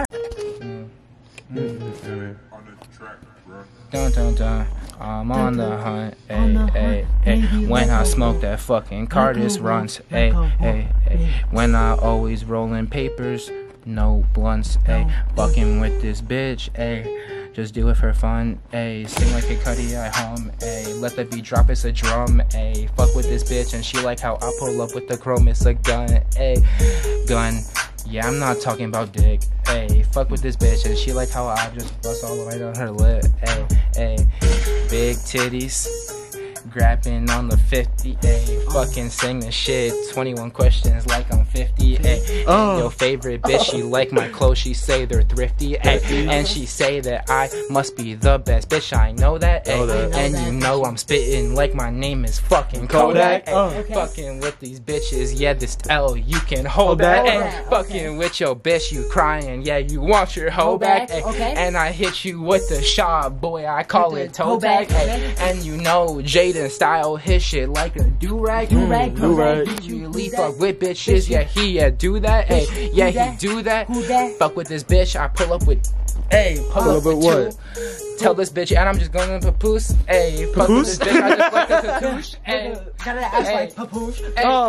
Dun dun dun. I'm on the hunt, ayy, ayy, when I smoke that fucking Cardis runs, ayy, ayy, ayy, when I always rollin' papers, no blunts, ayy, fucking with this bitch, ayy, just do it for fun, ayy, sing like a Cuddy, I hum, ayy, let the beat drop, it's a drum, ayy, fuck with this bitch and she like how I pull up with the chrome, it's a gun, ayy, gun. Yeah, I'm not talking about dick, ayy, fuck with this bitch, and she like how I just bust all the way down her lip, ayy, ayy, big titties, grabbing on the 50, ayy, fucking sing the shit, 21 questions like I'm 50, ayy, and your favorite bitch, she like my clothes, she say they're thrifty, ayy, and she say that I must be the best, bitch, I know that, ayy, and you know I'm spitting like my name is fucking Kodak, ayy, fucking with these bitches, yeah, this L, you can hold that, ayy, fucking with your bitch, you crying, yeah, you want your hoe back, and I hit you with the shot, boy, I call it toe back, and you know Jayden style his shit like a do-rag, you really fuck with bitches, yeah, he do that, ayy, yeah, he do that, fuck with this bitch, I pull up with, ayy, pull up with what? Tell this bitch, and I'm just going to papoose, ayy, fuck with this bitch, I just like the tatoosh, ayy, gotta act like papoosh,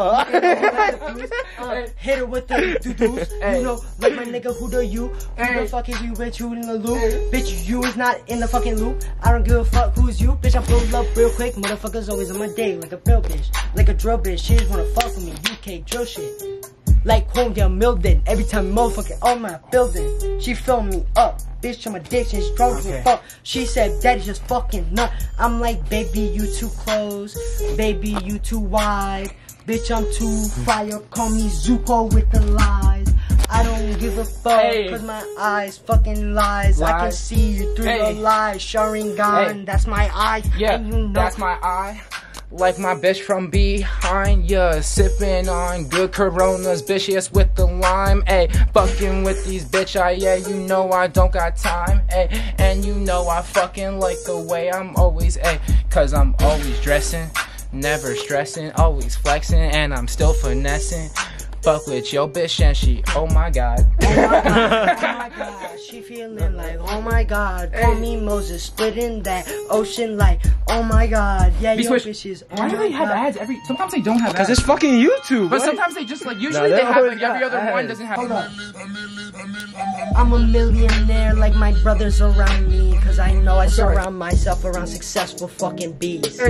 hit her with the doo-doos, you know, like my nigga, who the you, who the fuck is you, bitch, who in the loop, bitch, you is not in the fucking loop, I don't give a fuck who's you, bitch, I pull up real quick, motherfuckers always on my day, like a real bitch, like a drill bitch, she just wanna fuck with me, UK drill shit, like Homedale Milden, every time motherfucker on my building, she fill me up, bitch, I'm addiction, she's drunk as fuck, she said, daddy just fucking nut, I'm like, baby, you too close, baby, you too wide, bitch, I'm too fire, call me Zuko with the lies, I don't give a fuck, cause my eyes fucking lies. I can see you through the lies. Sharingan, that's my eye. Yeah, and you know that's my eye. Like my bitch from behind, yeah, sipping on good Coronas, bitch, yes, with the lime, ayy, fucking with these bitch, yeah, you know I don't got time, ayy, and you know I fucking like the way I'm always, ayy, cause I'm always dressing, never stressing, always flexing, and I'm still finessing. Fuck with your bitch and she, oh my god. Oh my god, oh my god, she feeling like, oh my god. Call me Moses, splitting that ocean like, oh my god. Yeah, your bitches, oh why do they have ads every, sometimes they don't have ads. Cause it's fucking YouTube. But sometimes they just like, usually they have like every other one doesn't have. I'm a millionaire like my brothers around me. Cause I know I surround myself around successful fucking bees.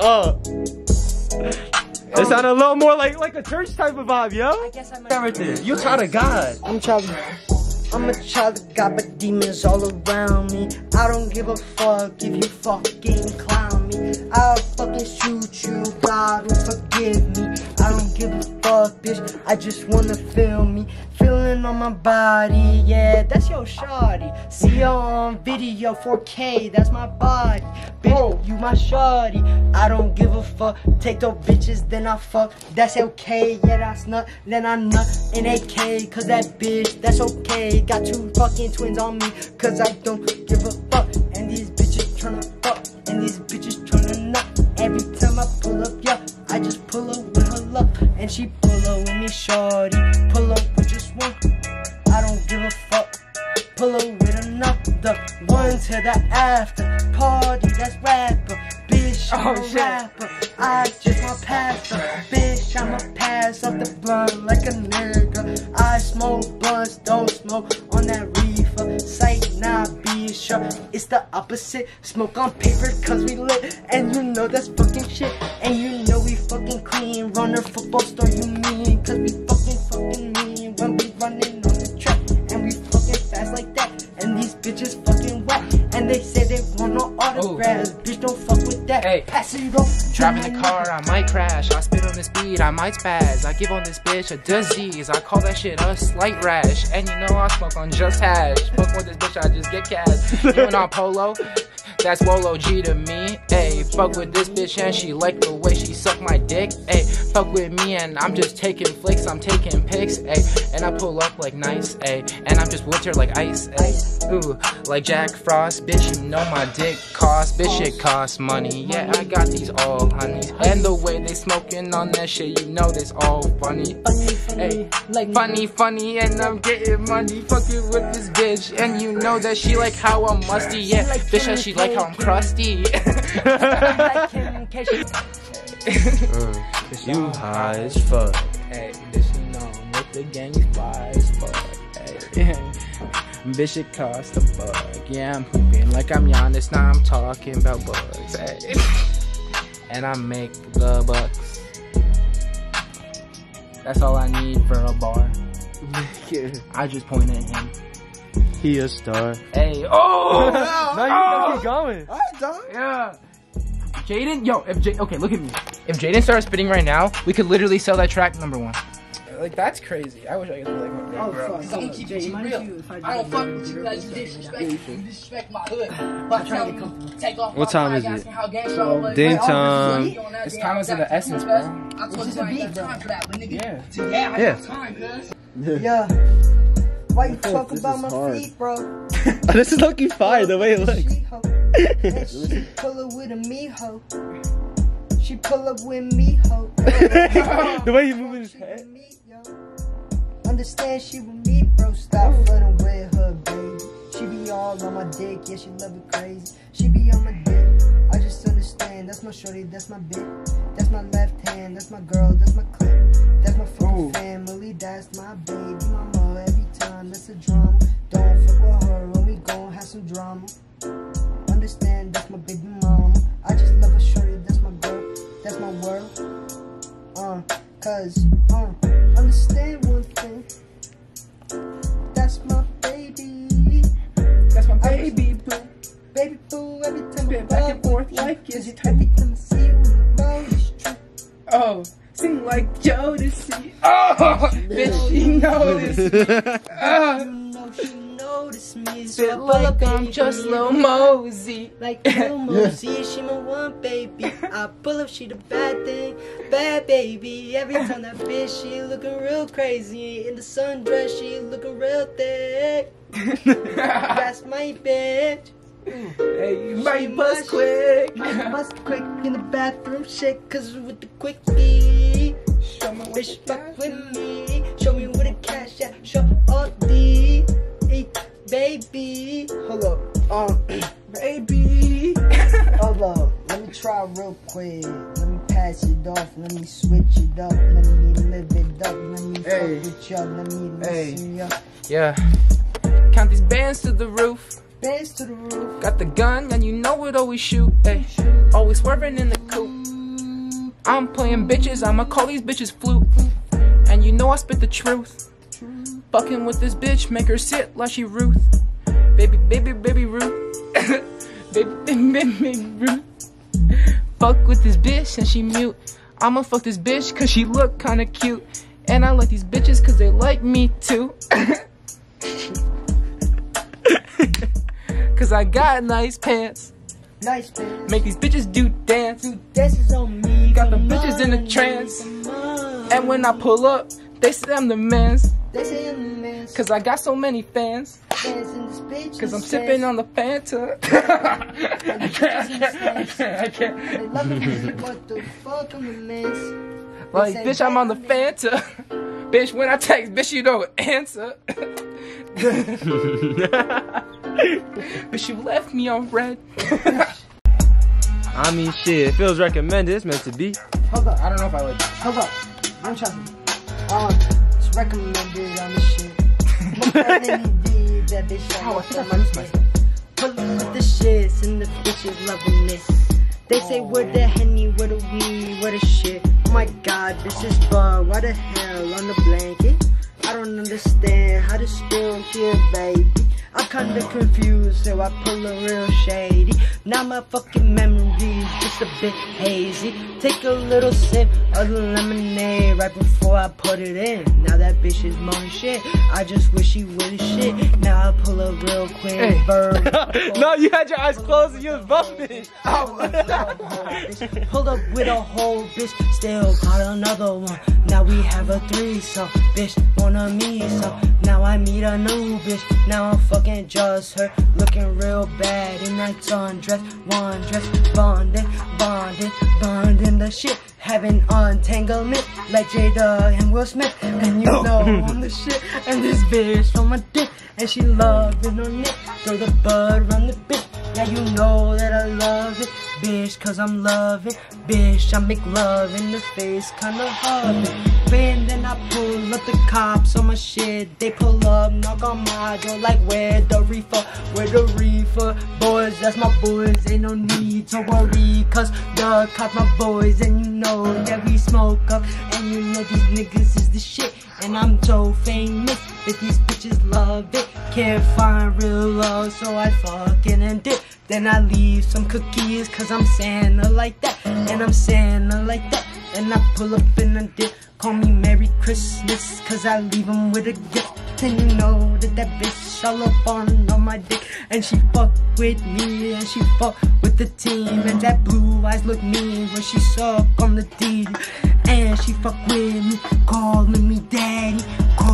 It sounded a little more like a church type of vibe, yo. I guess I'm right there. You a child of God. I'm a child of God, but demons all around me. I don't give a fuck if you fucking clown me. I'll fucking shoot you, God will forgive me. I don't give a fuck, bitch, I just wanna feel me. Feeling on my body, yeah, that's your shawty. See you on video, 4K, that's my body. Bitch, you my shawty. I don't give a fuck, take those bitches, then I fuck. That's okay, yeah, that's nut, then I nut in AK. Cause that bitch, that's okay. Got 2 fucking twins on me, cause I don't give a fuck. And these bitches tryna fuck, and these bitches tryna nut. Every time I pull up, yeah, I just pull up with her love. And she pull up with me, shorty. Pull up with just one, I don't give a fuck. Pull up with another one to the after party, that's rapper. Bitch, I'm a rapper, I just want pastor. Bitch, I'ma pass off the blunt like a nigga. I smoke blunts, don't smoke on that reefer. Sight not be sure, it's the opposite. Smoke on paper cause we lit, and you know that's fucking shit. And you know we fucking clean, runner football store you mean. Cause we fucking mean when we running on the track. And we fucking fast like that, and these bitches fucking whack. And they say they want no autographs, bitch don't fuck with that. Hey, pass it off. Driving the car, I might crash. I spit on the speed, I might spaz. I give on this bitch a disease. I call that shit a slight rash. And you know I smoke on just hash. Fuck with this bitch, I just get cash. You and on polo, that's Wolo G to me. Ayy, fuck with this bitch and she like the way she suck my dick. Ayy, fuck with me and I'm just taking flicks, I'm taking pics. Ayy, and I pull up like nice. Ayy, and I'm just winter like ice. Ayy, ooh, like Jack Frost. Bitch, you know my dick cost. Bitch, it costs money. Yeah, I got these all honeys. And the way they smoking on that shit, you know this all funny. Ayy, like funny, and I'm getting money. Fucking with this bitch, and you know that she like how I'm musty. Yeah, bitch, and she like how I'm crusty. You high as fuck. Hey, bitch, you know I'm with the gang, you fly as fuck. Hey, bitch, it cost a buck. Yeah, I'm pooping like I'm Giannis, now I'm talking about bugs. Hey. And I make the bucks. That's all I need for a bar. I just point at him. He a star. Hey, oh! No, you keep going. Alright, dog. Yeah. Jayden, yo, okay, look at me. If Jayden started spitting right now, we could literally sell that track #1. Like, that's crazy. I wish I could be like, Oh, fuck. Don't keep it real. I don't fuck with you because you disrespect my hood. But trying to take off. What time is it? Ding time. It's time is of the essence, bro. I told you I have time for that, but nigga. Yeah. I have time, cuz. Yeah. Why you talk about my feet, bro? This is looking fire the way it looks. She pull up with a me hoe. She pull up with me hoe. The way he moving his head. Understand she with me, bro. Stop flirting with her, baby. She be all on my dick, yeah, she love it crazy. She be on my dick. I just understand. That's my shorty, that's my bitch. That's my left hand, that's my girl, that's my clip. That's my fucking family, that's my baby mama. Every time that's a drama. Don't fuck with her when we gon' have some drama. Understand, that's my baby mama. I just love a shorty, that's my girl, that's my world. Understand one thing. That's my baby. That's my baby, boo. Baby boo, every time I Back and forth like it's every time I see you on the road, it's true. Oh, Sing like Jodeci. Oh, bitch, she noticed me. She noticed me. Feel like I'm just Lil Mosey. Like Lil Mosey, she my one baby. I pull up, she the bad thing, bad baby. Every time that bitch, she looking real crazy. In the sundress, she looking real thick. That's my bitch. Hey, you might bust quick. Might bust quick in the bathroom, shit, cause with the quickie. Show me Bitch, fuck with me. Show me where the cash at. Show all the baby. Hold up, baby. hold up. Let me try real quick. Let me pass it off. Let me switch it up. Let me live it up. Let me fuck with you. Let me listen you. Yeah. Count these bands to the roof. Bands to the roof. Got the gun and you know it always shoot. Ay. Always swerving in the coupe. I'm playing bitches. I'ma call these bitches flute. And you know I spit the truth. Fucking with this bitch, make her sit like she Ruth. Baby, baby, baby Ruth. Baby, baby, baby Ruth. Fuck with this bitch and she mute. I'ma fuck this bitch cause she look kinda cute. And I like these bitches cause they like me too. Cause I got nice pants. Nice pants. Make these bitches do dance. This is on me. Got the bitches in a trance. And when I pull up, they say I'm the mans. They say I'm the man. Cause I got so many fans. Fans in this bitch. Cause I'm sipping on the Fanta. I can't. They love me. What the fuck? I'm the man. Like, bitch, I'm on the Fanta. Bitch, when I text, bitch, you don't answer. But you left me on red. I mean, shit, it feels recommended. It's meant to be. Hold up. I don't know if I like it. Hold up. I'm trusting. It's recommended on the shit. That bitch. Oh, I think I found this myself. Pull up with the shits and the bitches loving this. They say where the Henny, where the weed, where the shit. Oh my god, this is fun. Why the hell on the blanket? I don't understand how this still here, baby. I'm kinda confused, so I pull a real shady. Now my fucking memory's just a bit hazy. Take a little sip of the lemonade right before I put it in. Now that bitch is my shit. I just wish she would've shit. Now I pull up real quick, Hey. verb. No, you had your eyes closed and you was bumping. Pulled up with a whole bitch, still caught another one. Now we have a threesome, bitch wanna meet some. Now I meet a new bitch, now I'm fucking just her. Looking real bad in that sundress, one dress, bonding the shit. Having untanglement like Jayden and Will Smith. And you know I'm the shit, and this bitch on my dick. And she loving her neck, throw the bud around the bitch. Now you know that I love it, bitch, cause I'm loving, bitch, I make love in the face, kinda hard. And then I pull up the cops on my shit, they pull up, knock on my door like where the reefer, boys, that's my boys, ain't no need to worry, cause the cops my boys, and you know that we smoke up, and you know these niggas is the shit, and I'm so famous that these bitches love it, can't find real love, so I fucking end it. Then I leave some cookies cause I'm Santa like that. And I'm Santa like that. And I pull up in a dip. Call me Merry Christmas cause I leave them with a gift. And you know that that bitch all up on my dick. And she fuck with me and she fuck with the team. And that blue eyes look mean when she suck on the D. And she fuck with me, calling me daddy,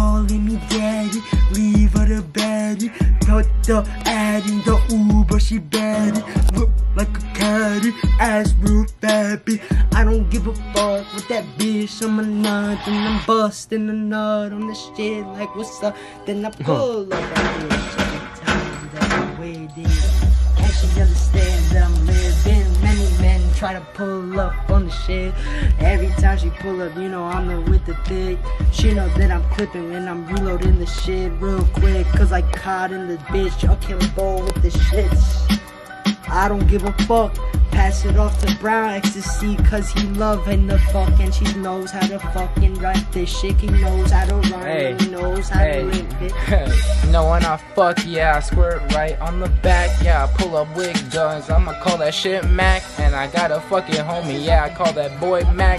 leave her the baddie, the Addy, the Uber, she baddie, look like a caddy, ass real babby. I don't give a fuck with that bitch, I'm a nut, and I'm busting a nut on the shit like what's up, then I pull up that bitch every time that I'm waiting, and she understands that I'm living. Many men try to pull up on the shit. Every time she pull up, you know I'm the with the thick. She know that I'm clipping and I'm reloading the shit real quick. Cause I caught in the bitch, I can't bowl with the shits. I don't give a fuck. Pass it off to Brown Ecstasy cause he loving the fuck and she knows how to fucking write this shit. He knows how to rhyme, he knows how to live it. You know when I fuck, yeah, I squirt right on the back. Yeah, I pull up with guns, I'ma call that shit Mac. And I got a fucking homie, yeah, I call that boy Mac.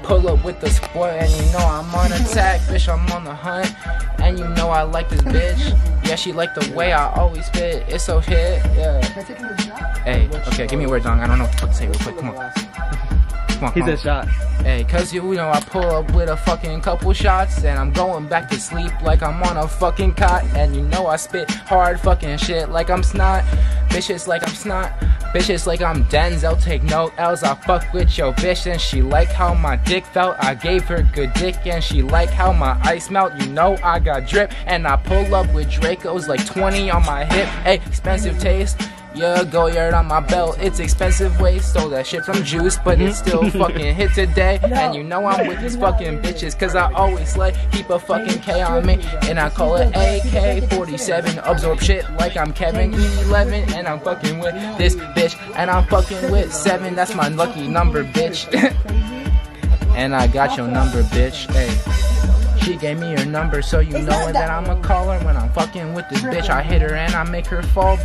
pull up with the squad, and you know I'm on attack, bitch, I'm on the hunt. And you know I like this bitch. Yeah, she like the way I always spit. It's so hit, yeah. Hey, okay, give me a word, Dong. I don't know what the fuck to say real quick. Come on. Come on, He said shot. Hey, cause you know I pull up with a fucking couple shots, and I'm going back to sleep like I'm on a fucking cot. And you know I spit hard fucking shit like I'm snot. Bitches like I'm snot. Bitches like I'm Denzel, take no L's. I fuck with your bitch and she like how my dick felt. I gave her good dick and she like how my ice melt. You know I got drip and I pull up with Dracos like 20 on my hip. Hey, expensive taste. Yeah, go yard on my belt. It's expensive waste. Stole that shit from Juice, but it still fucking hit today. And you know I'm with these fucking bitches, cause I always slay. Keep a fucking K on me, and I call it AK-47. Absorb shit like I'm Kevin 11, and I'm fucking with this bitch, and I'm fucking with 7. That's my lucky number, bitch. And I got your number, bitch. Hey. She gave me her number, so you know that I'm a caller. When I'm fucking with this bitch, I hit her and I make her fall.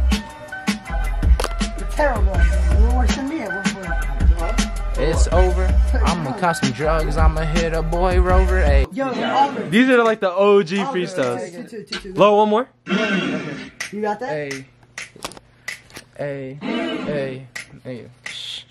Terrible. You're worse than me at one point. It's over. I'ma cop some drugs. I'ma hit a boy Rover. Hey. Yo, Oliver. These are like the OG freestyles. Two. Low, one more. You got that? Hey. Shh.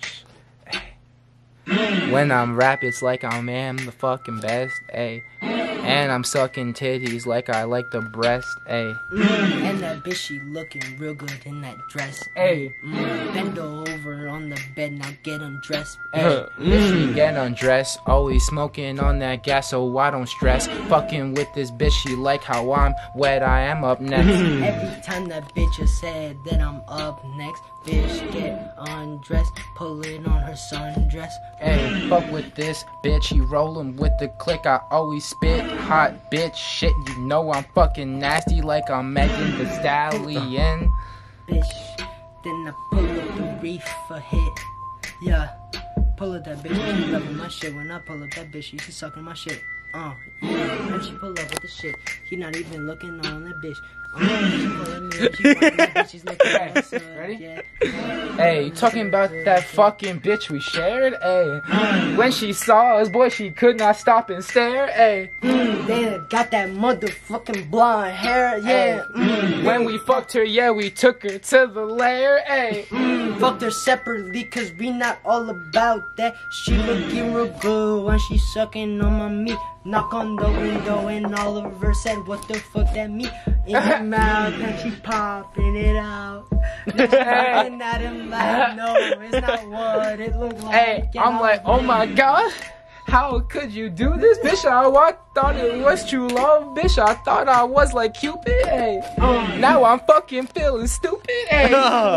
When I'm rap, it's like I am the fucking best. Ay. And I'm sucking titties like I like the breast. Ay. And that bitch, she looking real good in that dress. Ay. Bend over on the bed, now get undressed. Ay. Bitch, she get undressed. Always smoking on that gas, so I don't stress. Fucking with this bitch, she like how I'm wet. I am up next. Every time that bitch has said that I'm up next, bitch get undressed, pulling on her sundress. Hey, fuck with this bitch, he rollin' with the click. I always spit hot bitch shit. You know I'm fucking nasty like I'm Megan the Stallion. Bitch, then I pull up the reefer hit. Yeah, pull up that bitch, she loving my shit. When I pull up that bitch, she sucking my shit. Yeah, and she pull up with the shit. He not even looking on that bitch. She pulling me, she fucking that bitch, she's looking at me. Ready? Yeah. Hey, you talking about that fucking bitch we shared? Hey, when she saw us, boy, she could not stop and stare. Hey, They got that motherfucking blonde hair, yeah. When we fucked her, yeah, we took her to the lair. Hey, Fucked her separately, cause we not all about that. She looking real good when she sucking on my meat. Knock on the window and Oliver said, what the fuck that mean? In her mouth and she popping it out. And out of my no, it's not what it looked like. hey, I'm like, oh my god. How could you do this, bitch? I thought it was true love, bitch. I thought I was like Cupid, hey. Now I'm fucking feeling stupid, hey.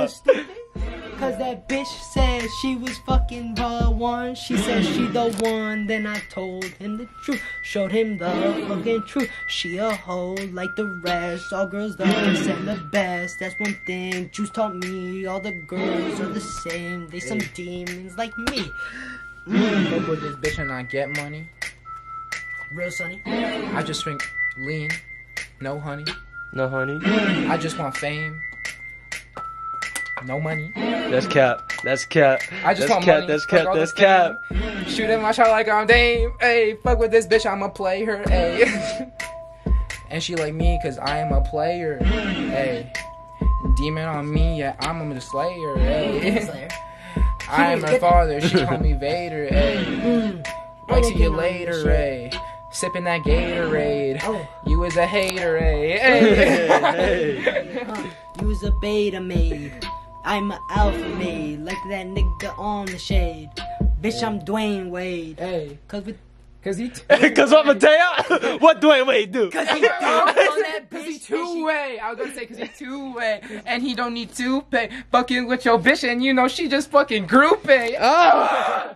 Cause that bitch said she was fucking the one. She said she the one. Then I told him the truth. Showed him the fucking truth. She a hoe like the rest. All girls the best and the best. That's one thing Juice taught me. All the girls are the same. They some demons like me. Fuck with this bitch and I get money. Real Sonny. I just drink lean, no honey. No honey. I just want fame, no money. That's cap. That's cap. I just that's want cap. money. That's Fuck cap. all That's this cap. fame. Shooting my shot like I'm Dame. Hey, fuck with this bitch, I'ma play her. Hey, and she like me cause I am a player. Hey, demon on me, yeah, I'm a slayer. Hey. I am her father, she call me Vader, ayy. I'll see you later, ayy. Sipping that Gatorade. You was a hater, ayy. You was a beta maid. I'm a alpha maid. Like that nigga on the shade. Bitch, I'm Dwayne Wade. Hey, Cause I'm Mateo. What Dwayne Wade do? Cause he on that cause bitch. he two-way. I was gonna say cause he two-way. And he don't need to pay. Fucking with your bitch and you know she just fucking groupie. Oh.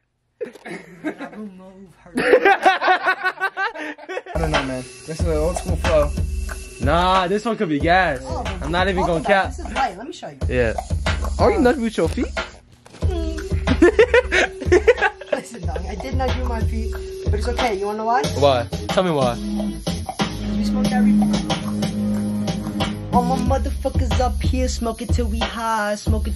I don't know, man. This is an old school flow. Nah, this one could be gas. I'm not even gonna cap. This is light. Let me show you. Yeah. Are you nuts with your feet? Listen, dog. I did not do my feet, but it's okay. You wanna know why? Why? Tell me why. You smoke that reefer. All my motherfuckers up here smoking till we high,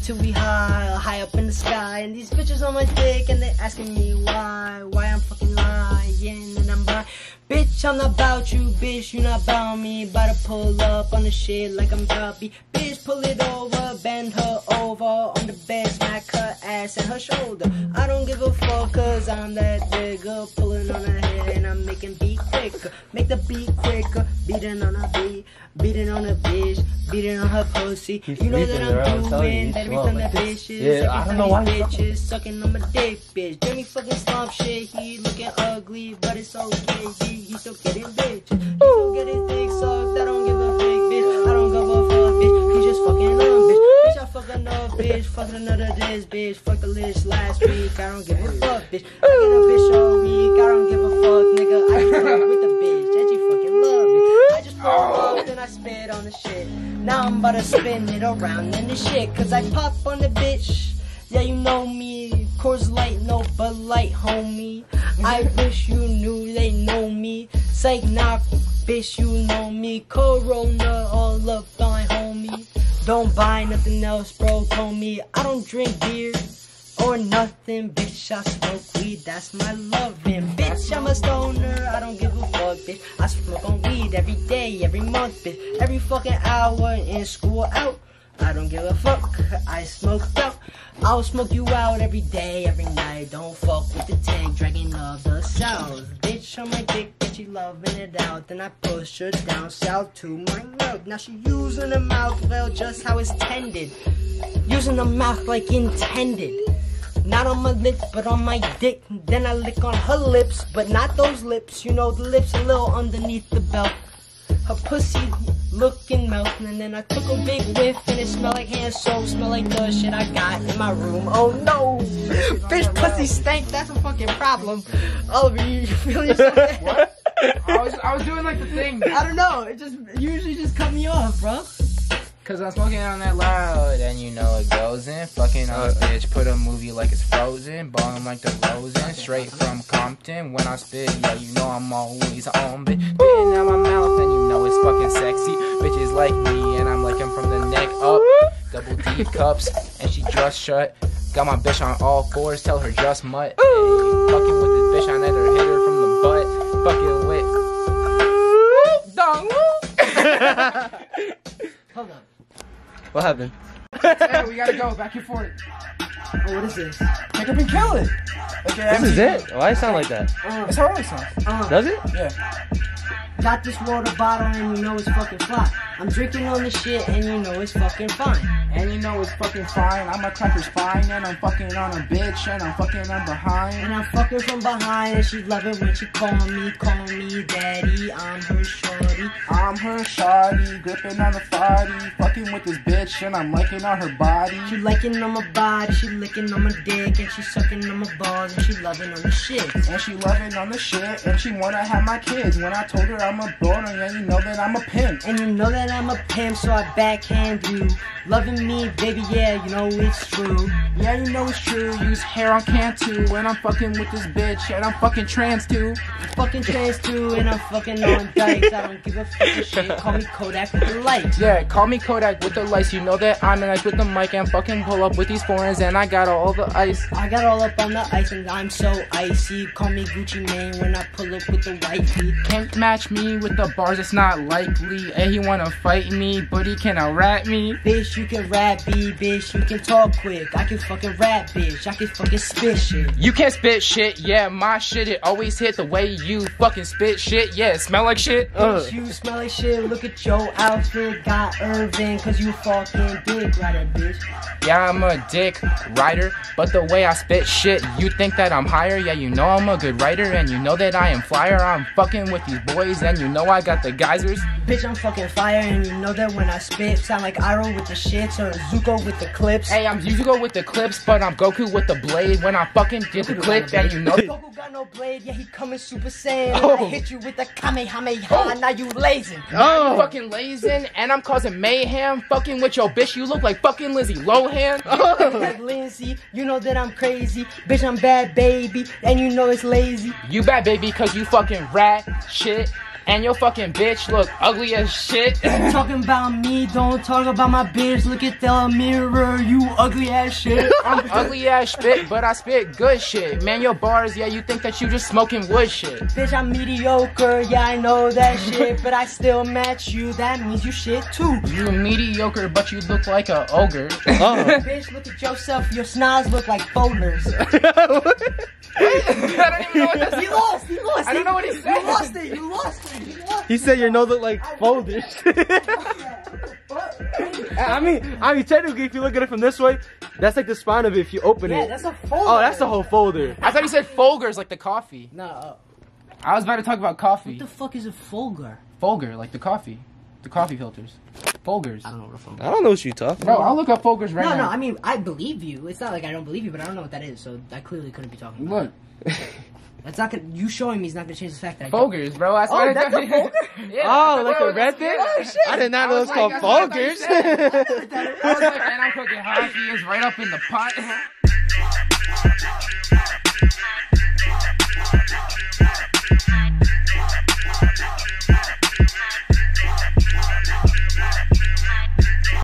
high up in the sky. And these bitches on my dick and they asking me why I'm fucking lying and I'm lying. Bitch, I'm not about you, bitch, you not about me. About to pull up on the shit like I'm Guppy. Bitch, pull it over, bend her over on the bed, smack her ass and her shoulder. I don't give a fuck cause I'm that nigga, pulling on her head and I'm making beat quicker. Make the beat quicker, beating on her beat, beating on her bitch, beating on her pussy. You know that I'm doing that every time that bitches, I don't know why bitches sucking on my dick, bitch. Jimmy fucking slump shit, he looking ugly, but it's okay, he still getting bitches. He still getting dick sucked, I don't give a fuck, bitch. I don't give a fuck, bitch. He just fucking on, bitch. Bitch, I fuck enough, bitch. Fucking another this, bitch. Fuck the list last week, I don't give a fuck, bitch. I get a bitch all week, I don't give a fuck, nigga. I just fuck with the bitch, and she fucking love it. I just pull up, then I spit on the shit. Now I'm about to spin it around in the shit, cause I pop on the bitch. Yeah, you know me, Coors Light, no Bud Light, homie. I wish you knew they know me. Psych knock, bitch, you know me. Corona all up fine, homie. Don't buy nothing else, bro, told me. I don't drink beer or nothing, bitch, I smoke weed, that's my loving. Bitch, I'm a stoner, I don't give a fuck, bitch. I smoke on weed every day, every month, bitch. Every fucking hour in school out. I don't give a fuck, I smoked out. I'll smoke you out every day, every night. Don't fuck with the tank, dragging of the south. Bitch on my dick, and she loving it out. Then I push her down south to my mouth. Now she using her mouth, well, just how it's tended. Using her mouth like intended. Not on my lips, but on my dick. Then I lick on her lips, but not those lips. You know, the lips a little underneath the belt. Her pussy looking mouth, and then I took a big whiff, and it smelled like hand soap, smelled like the shit I got in my room. Oh no, bitch, pussy stank. That's a fucking problem. Oliver, you feel yourself? What? I was doing like the thing. I don't know. It just usually just cut me off, bro. Cause I'm smoking on that loud, and you know it goes in. Fucking on this bitch, put a movie like it's Frozen, ballin' like the Rosen, straight from Compton. When I spit, yeah, you know I'm always on, bitch. Spitting out my mouth, and you know it's fucking sexy. Bitches like me, and I'm like 'em from the neck up. Double D cups, and she just shut. Got my bitch on all fours, tell her just mutt. Hey, fucking with this bitch, I let her hit her from the butt. Fucking with. Dong. Hold on. What happened? Hey, we gotta go back and forth. Oh, what is this? Pick up and kill it. Okay, This is it? Why it sound like that? It's how it sounds. Does it? Yeah. Got this water bottle and you know it's fucking fly. I'm drinking on the shit and you know it's fucking fine. And you know it's fucking fine. I'm a cracker's fine, and I'm fucking on a bitch, and I'm fucking on behind. And I'm fucking from behind, and she love it when she call me daddy. I'm her shorty. I'm her shawty, gripping on the 40, fucking with this bitch, and I'm liking on her body. She liking on my body, she licking on my dick, and she sucking on my balls, and she loving on the shit. And she loving on the shit, and she wanna have my kids. When I told her I'm a boner, yeah, you know that I'm a pimp. And you know that I'm a pimp, so I backhand you. Loving me, baby, yeah, you know it's true. Yeah, you know it's true. Use hair on can too, and I'm fucking with this bitch, and I'm fucking trans too. I'm fucking trans too, and I'm fucking on dikes. I don't give a fucking shit. Call me Kodak with the lights. Yeah, call me Kodak with the lights. You know that I'm nice with the mic, and fucking pull up with these foreigns, and I got all the ice. I got all up on the ice, and I'm so icy. Call me Gucci Mane when I pull up with the white feet. Can't match me with the bars, it's not likely. And he wanna fight me, but he cannot rap me. Bitch, you can rap, bitch, you can talk quick. I can fucking rap, bitch, I can fucking spit shit. You can't spit shit, yeah, my shit, it always hit the way you fucking spit shit, yeah, it smell like shit. Bitch, you smell like shit, look at your outfit, got Irvin, cause you fucking dick rider, bitch. Yeah, I'm a dick rider, but the way I spit shit, you think that I'm higher, yeah, you know I'm a good writer, and you know that I am flyer, I'm fucking with these boys, and you know I got the geysers. Bitch, I'm fucking fire, and you know that when I spit, sound like Iroh with the shits, or Zuko with the clips. Hey, I'm Zuko with the clips, but I'm Goku with the blade, when I fucking get the clip, and you know Goku got no blade, yeah, he coming Super Saiyan, and I hit you with the Kamehameha, now you lazing. You fucking lazing, and I'm causing mayhem, fucking with your bitch, you look like fucking Lizzie Lohan. Like Lindsay, you know that I'm crazy, bitch, I'm bad baby, and you know it's lazy. You bad baby, cause you fucking rat shit. And your fucking bitch look ugly as shit. Talking about me, don't talk about my bitch. Look at the mirror, you ugly ass shit. I'm ugly ass shit, but I spit good shit. Man, your bars, yeah, you think that you just smoking wood shit. Bitch, I'm mediocre, yeah, I know that shit, but I still match you, that means you shit too. You mediocre, but you look like a ogre. Bitch, look at yourself, your snods look like folders. I don't even know what that You lost, you lost. I don't know what he said. You lost it, you lost it, you lost it. He said your nose look like folders. I mean, technically, if you look at it from this way, that's like the spine of it. If you open Yeah, it, that's a folder. oh, that's the whole folder. I thought he said Folgers, like the coffee. No, I was about to talk about coffee. what the fuck is a folger? Folger, like the coffee. The coffee filters. Folgers. I don't know what a folger is. I don't know what you talking Bro, about. I'll look up Folgers right No, now. no, I mean, I believe you. It's not like I don't believe you, but I don't know what that is, so I clearly couldn't be talking about Look. it. That's not gonna, you showing me is not gonna change the fact that I Folgers, bro. I Oh, that's a folger? Yeah, Oh, I like thought- the red thing? Oh, shit. I did not know it's called that's what I thought you Folgers. said. I was like, man, I'm cooking coffee. It's right up in the pot.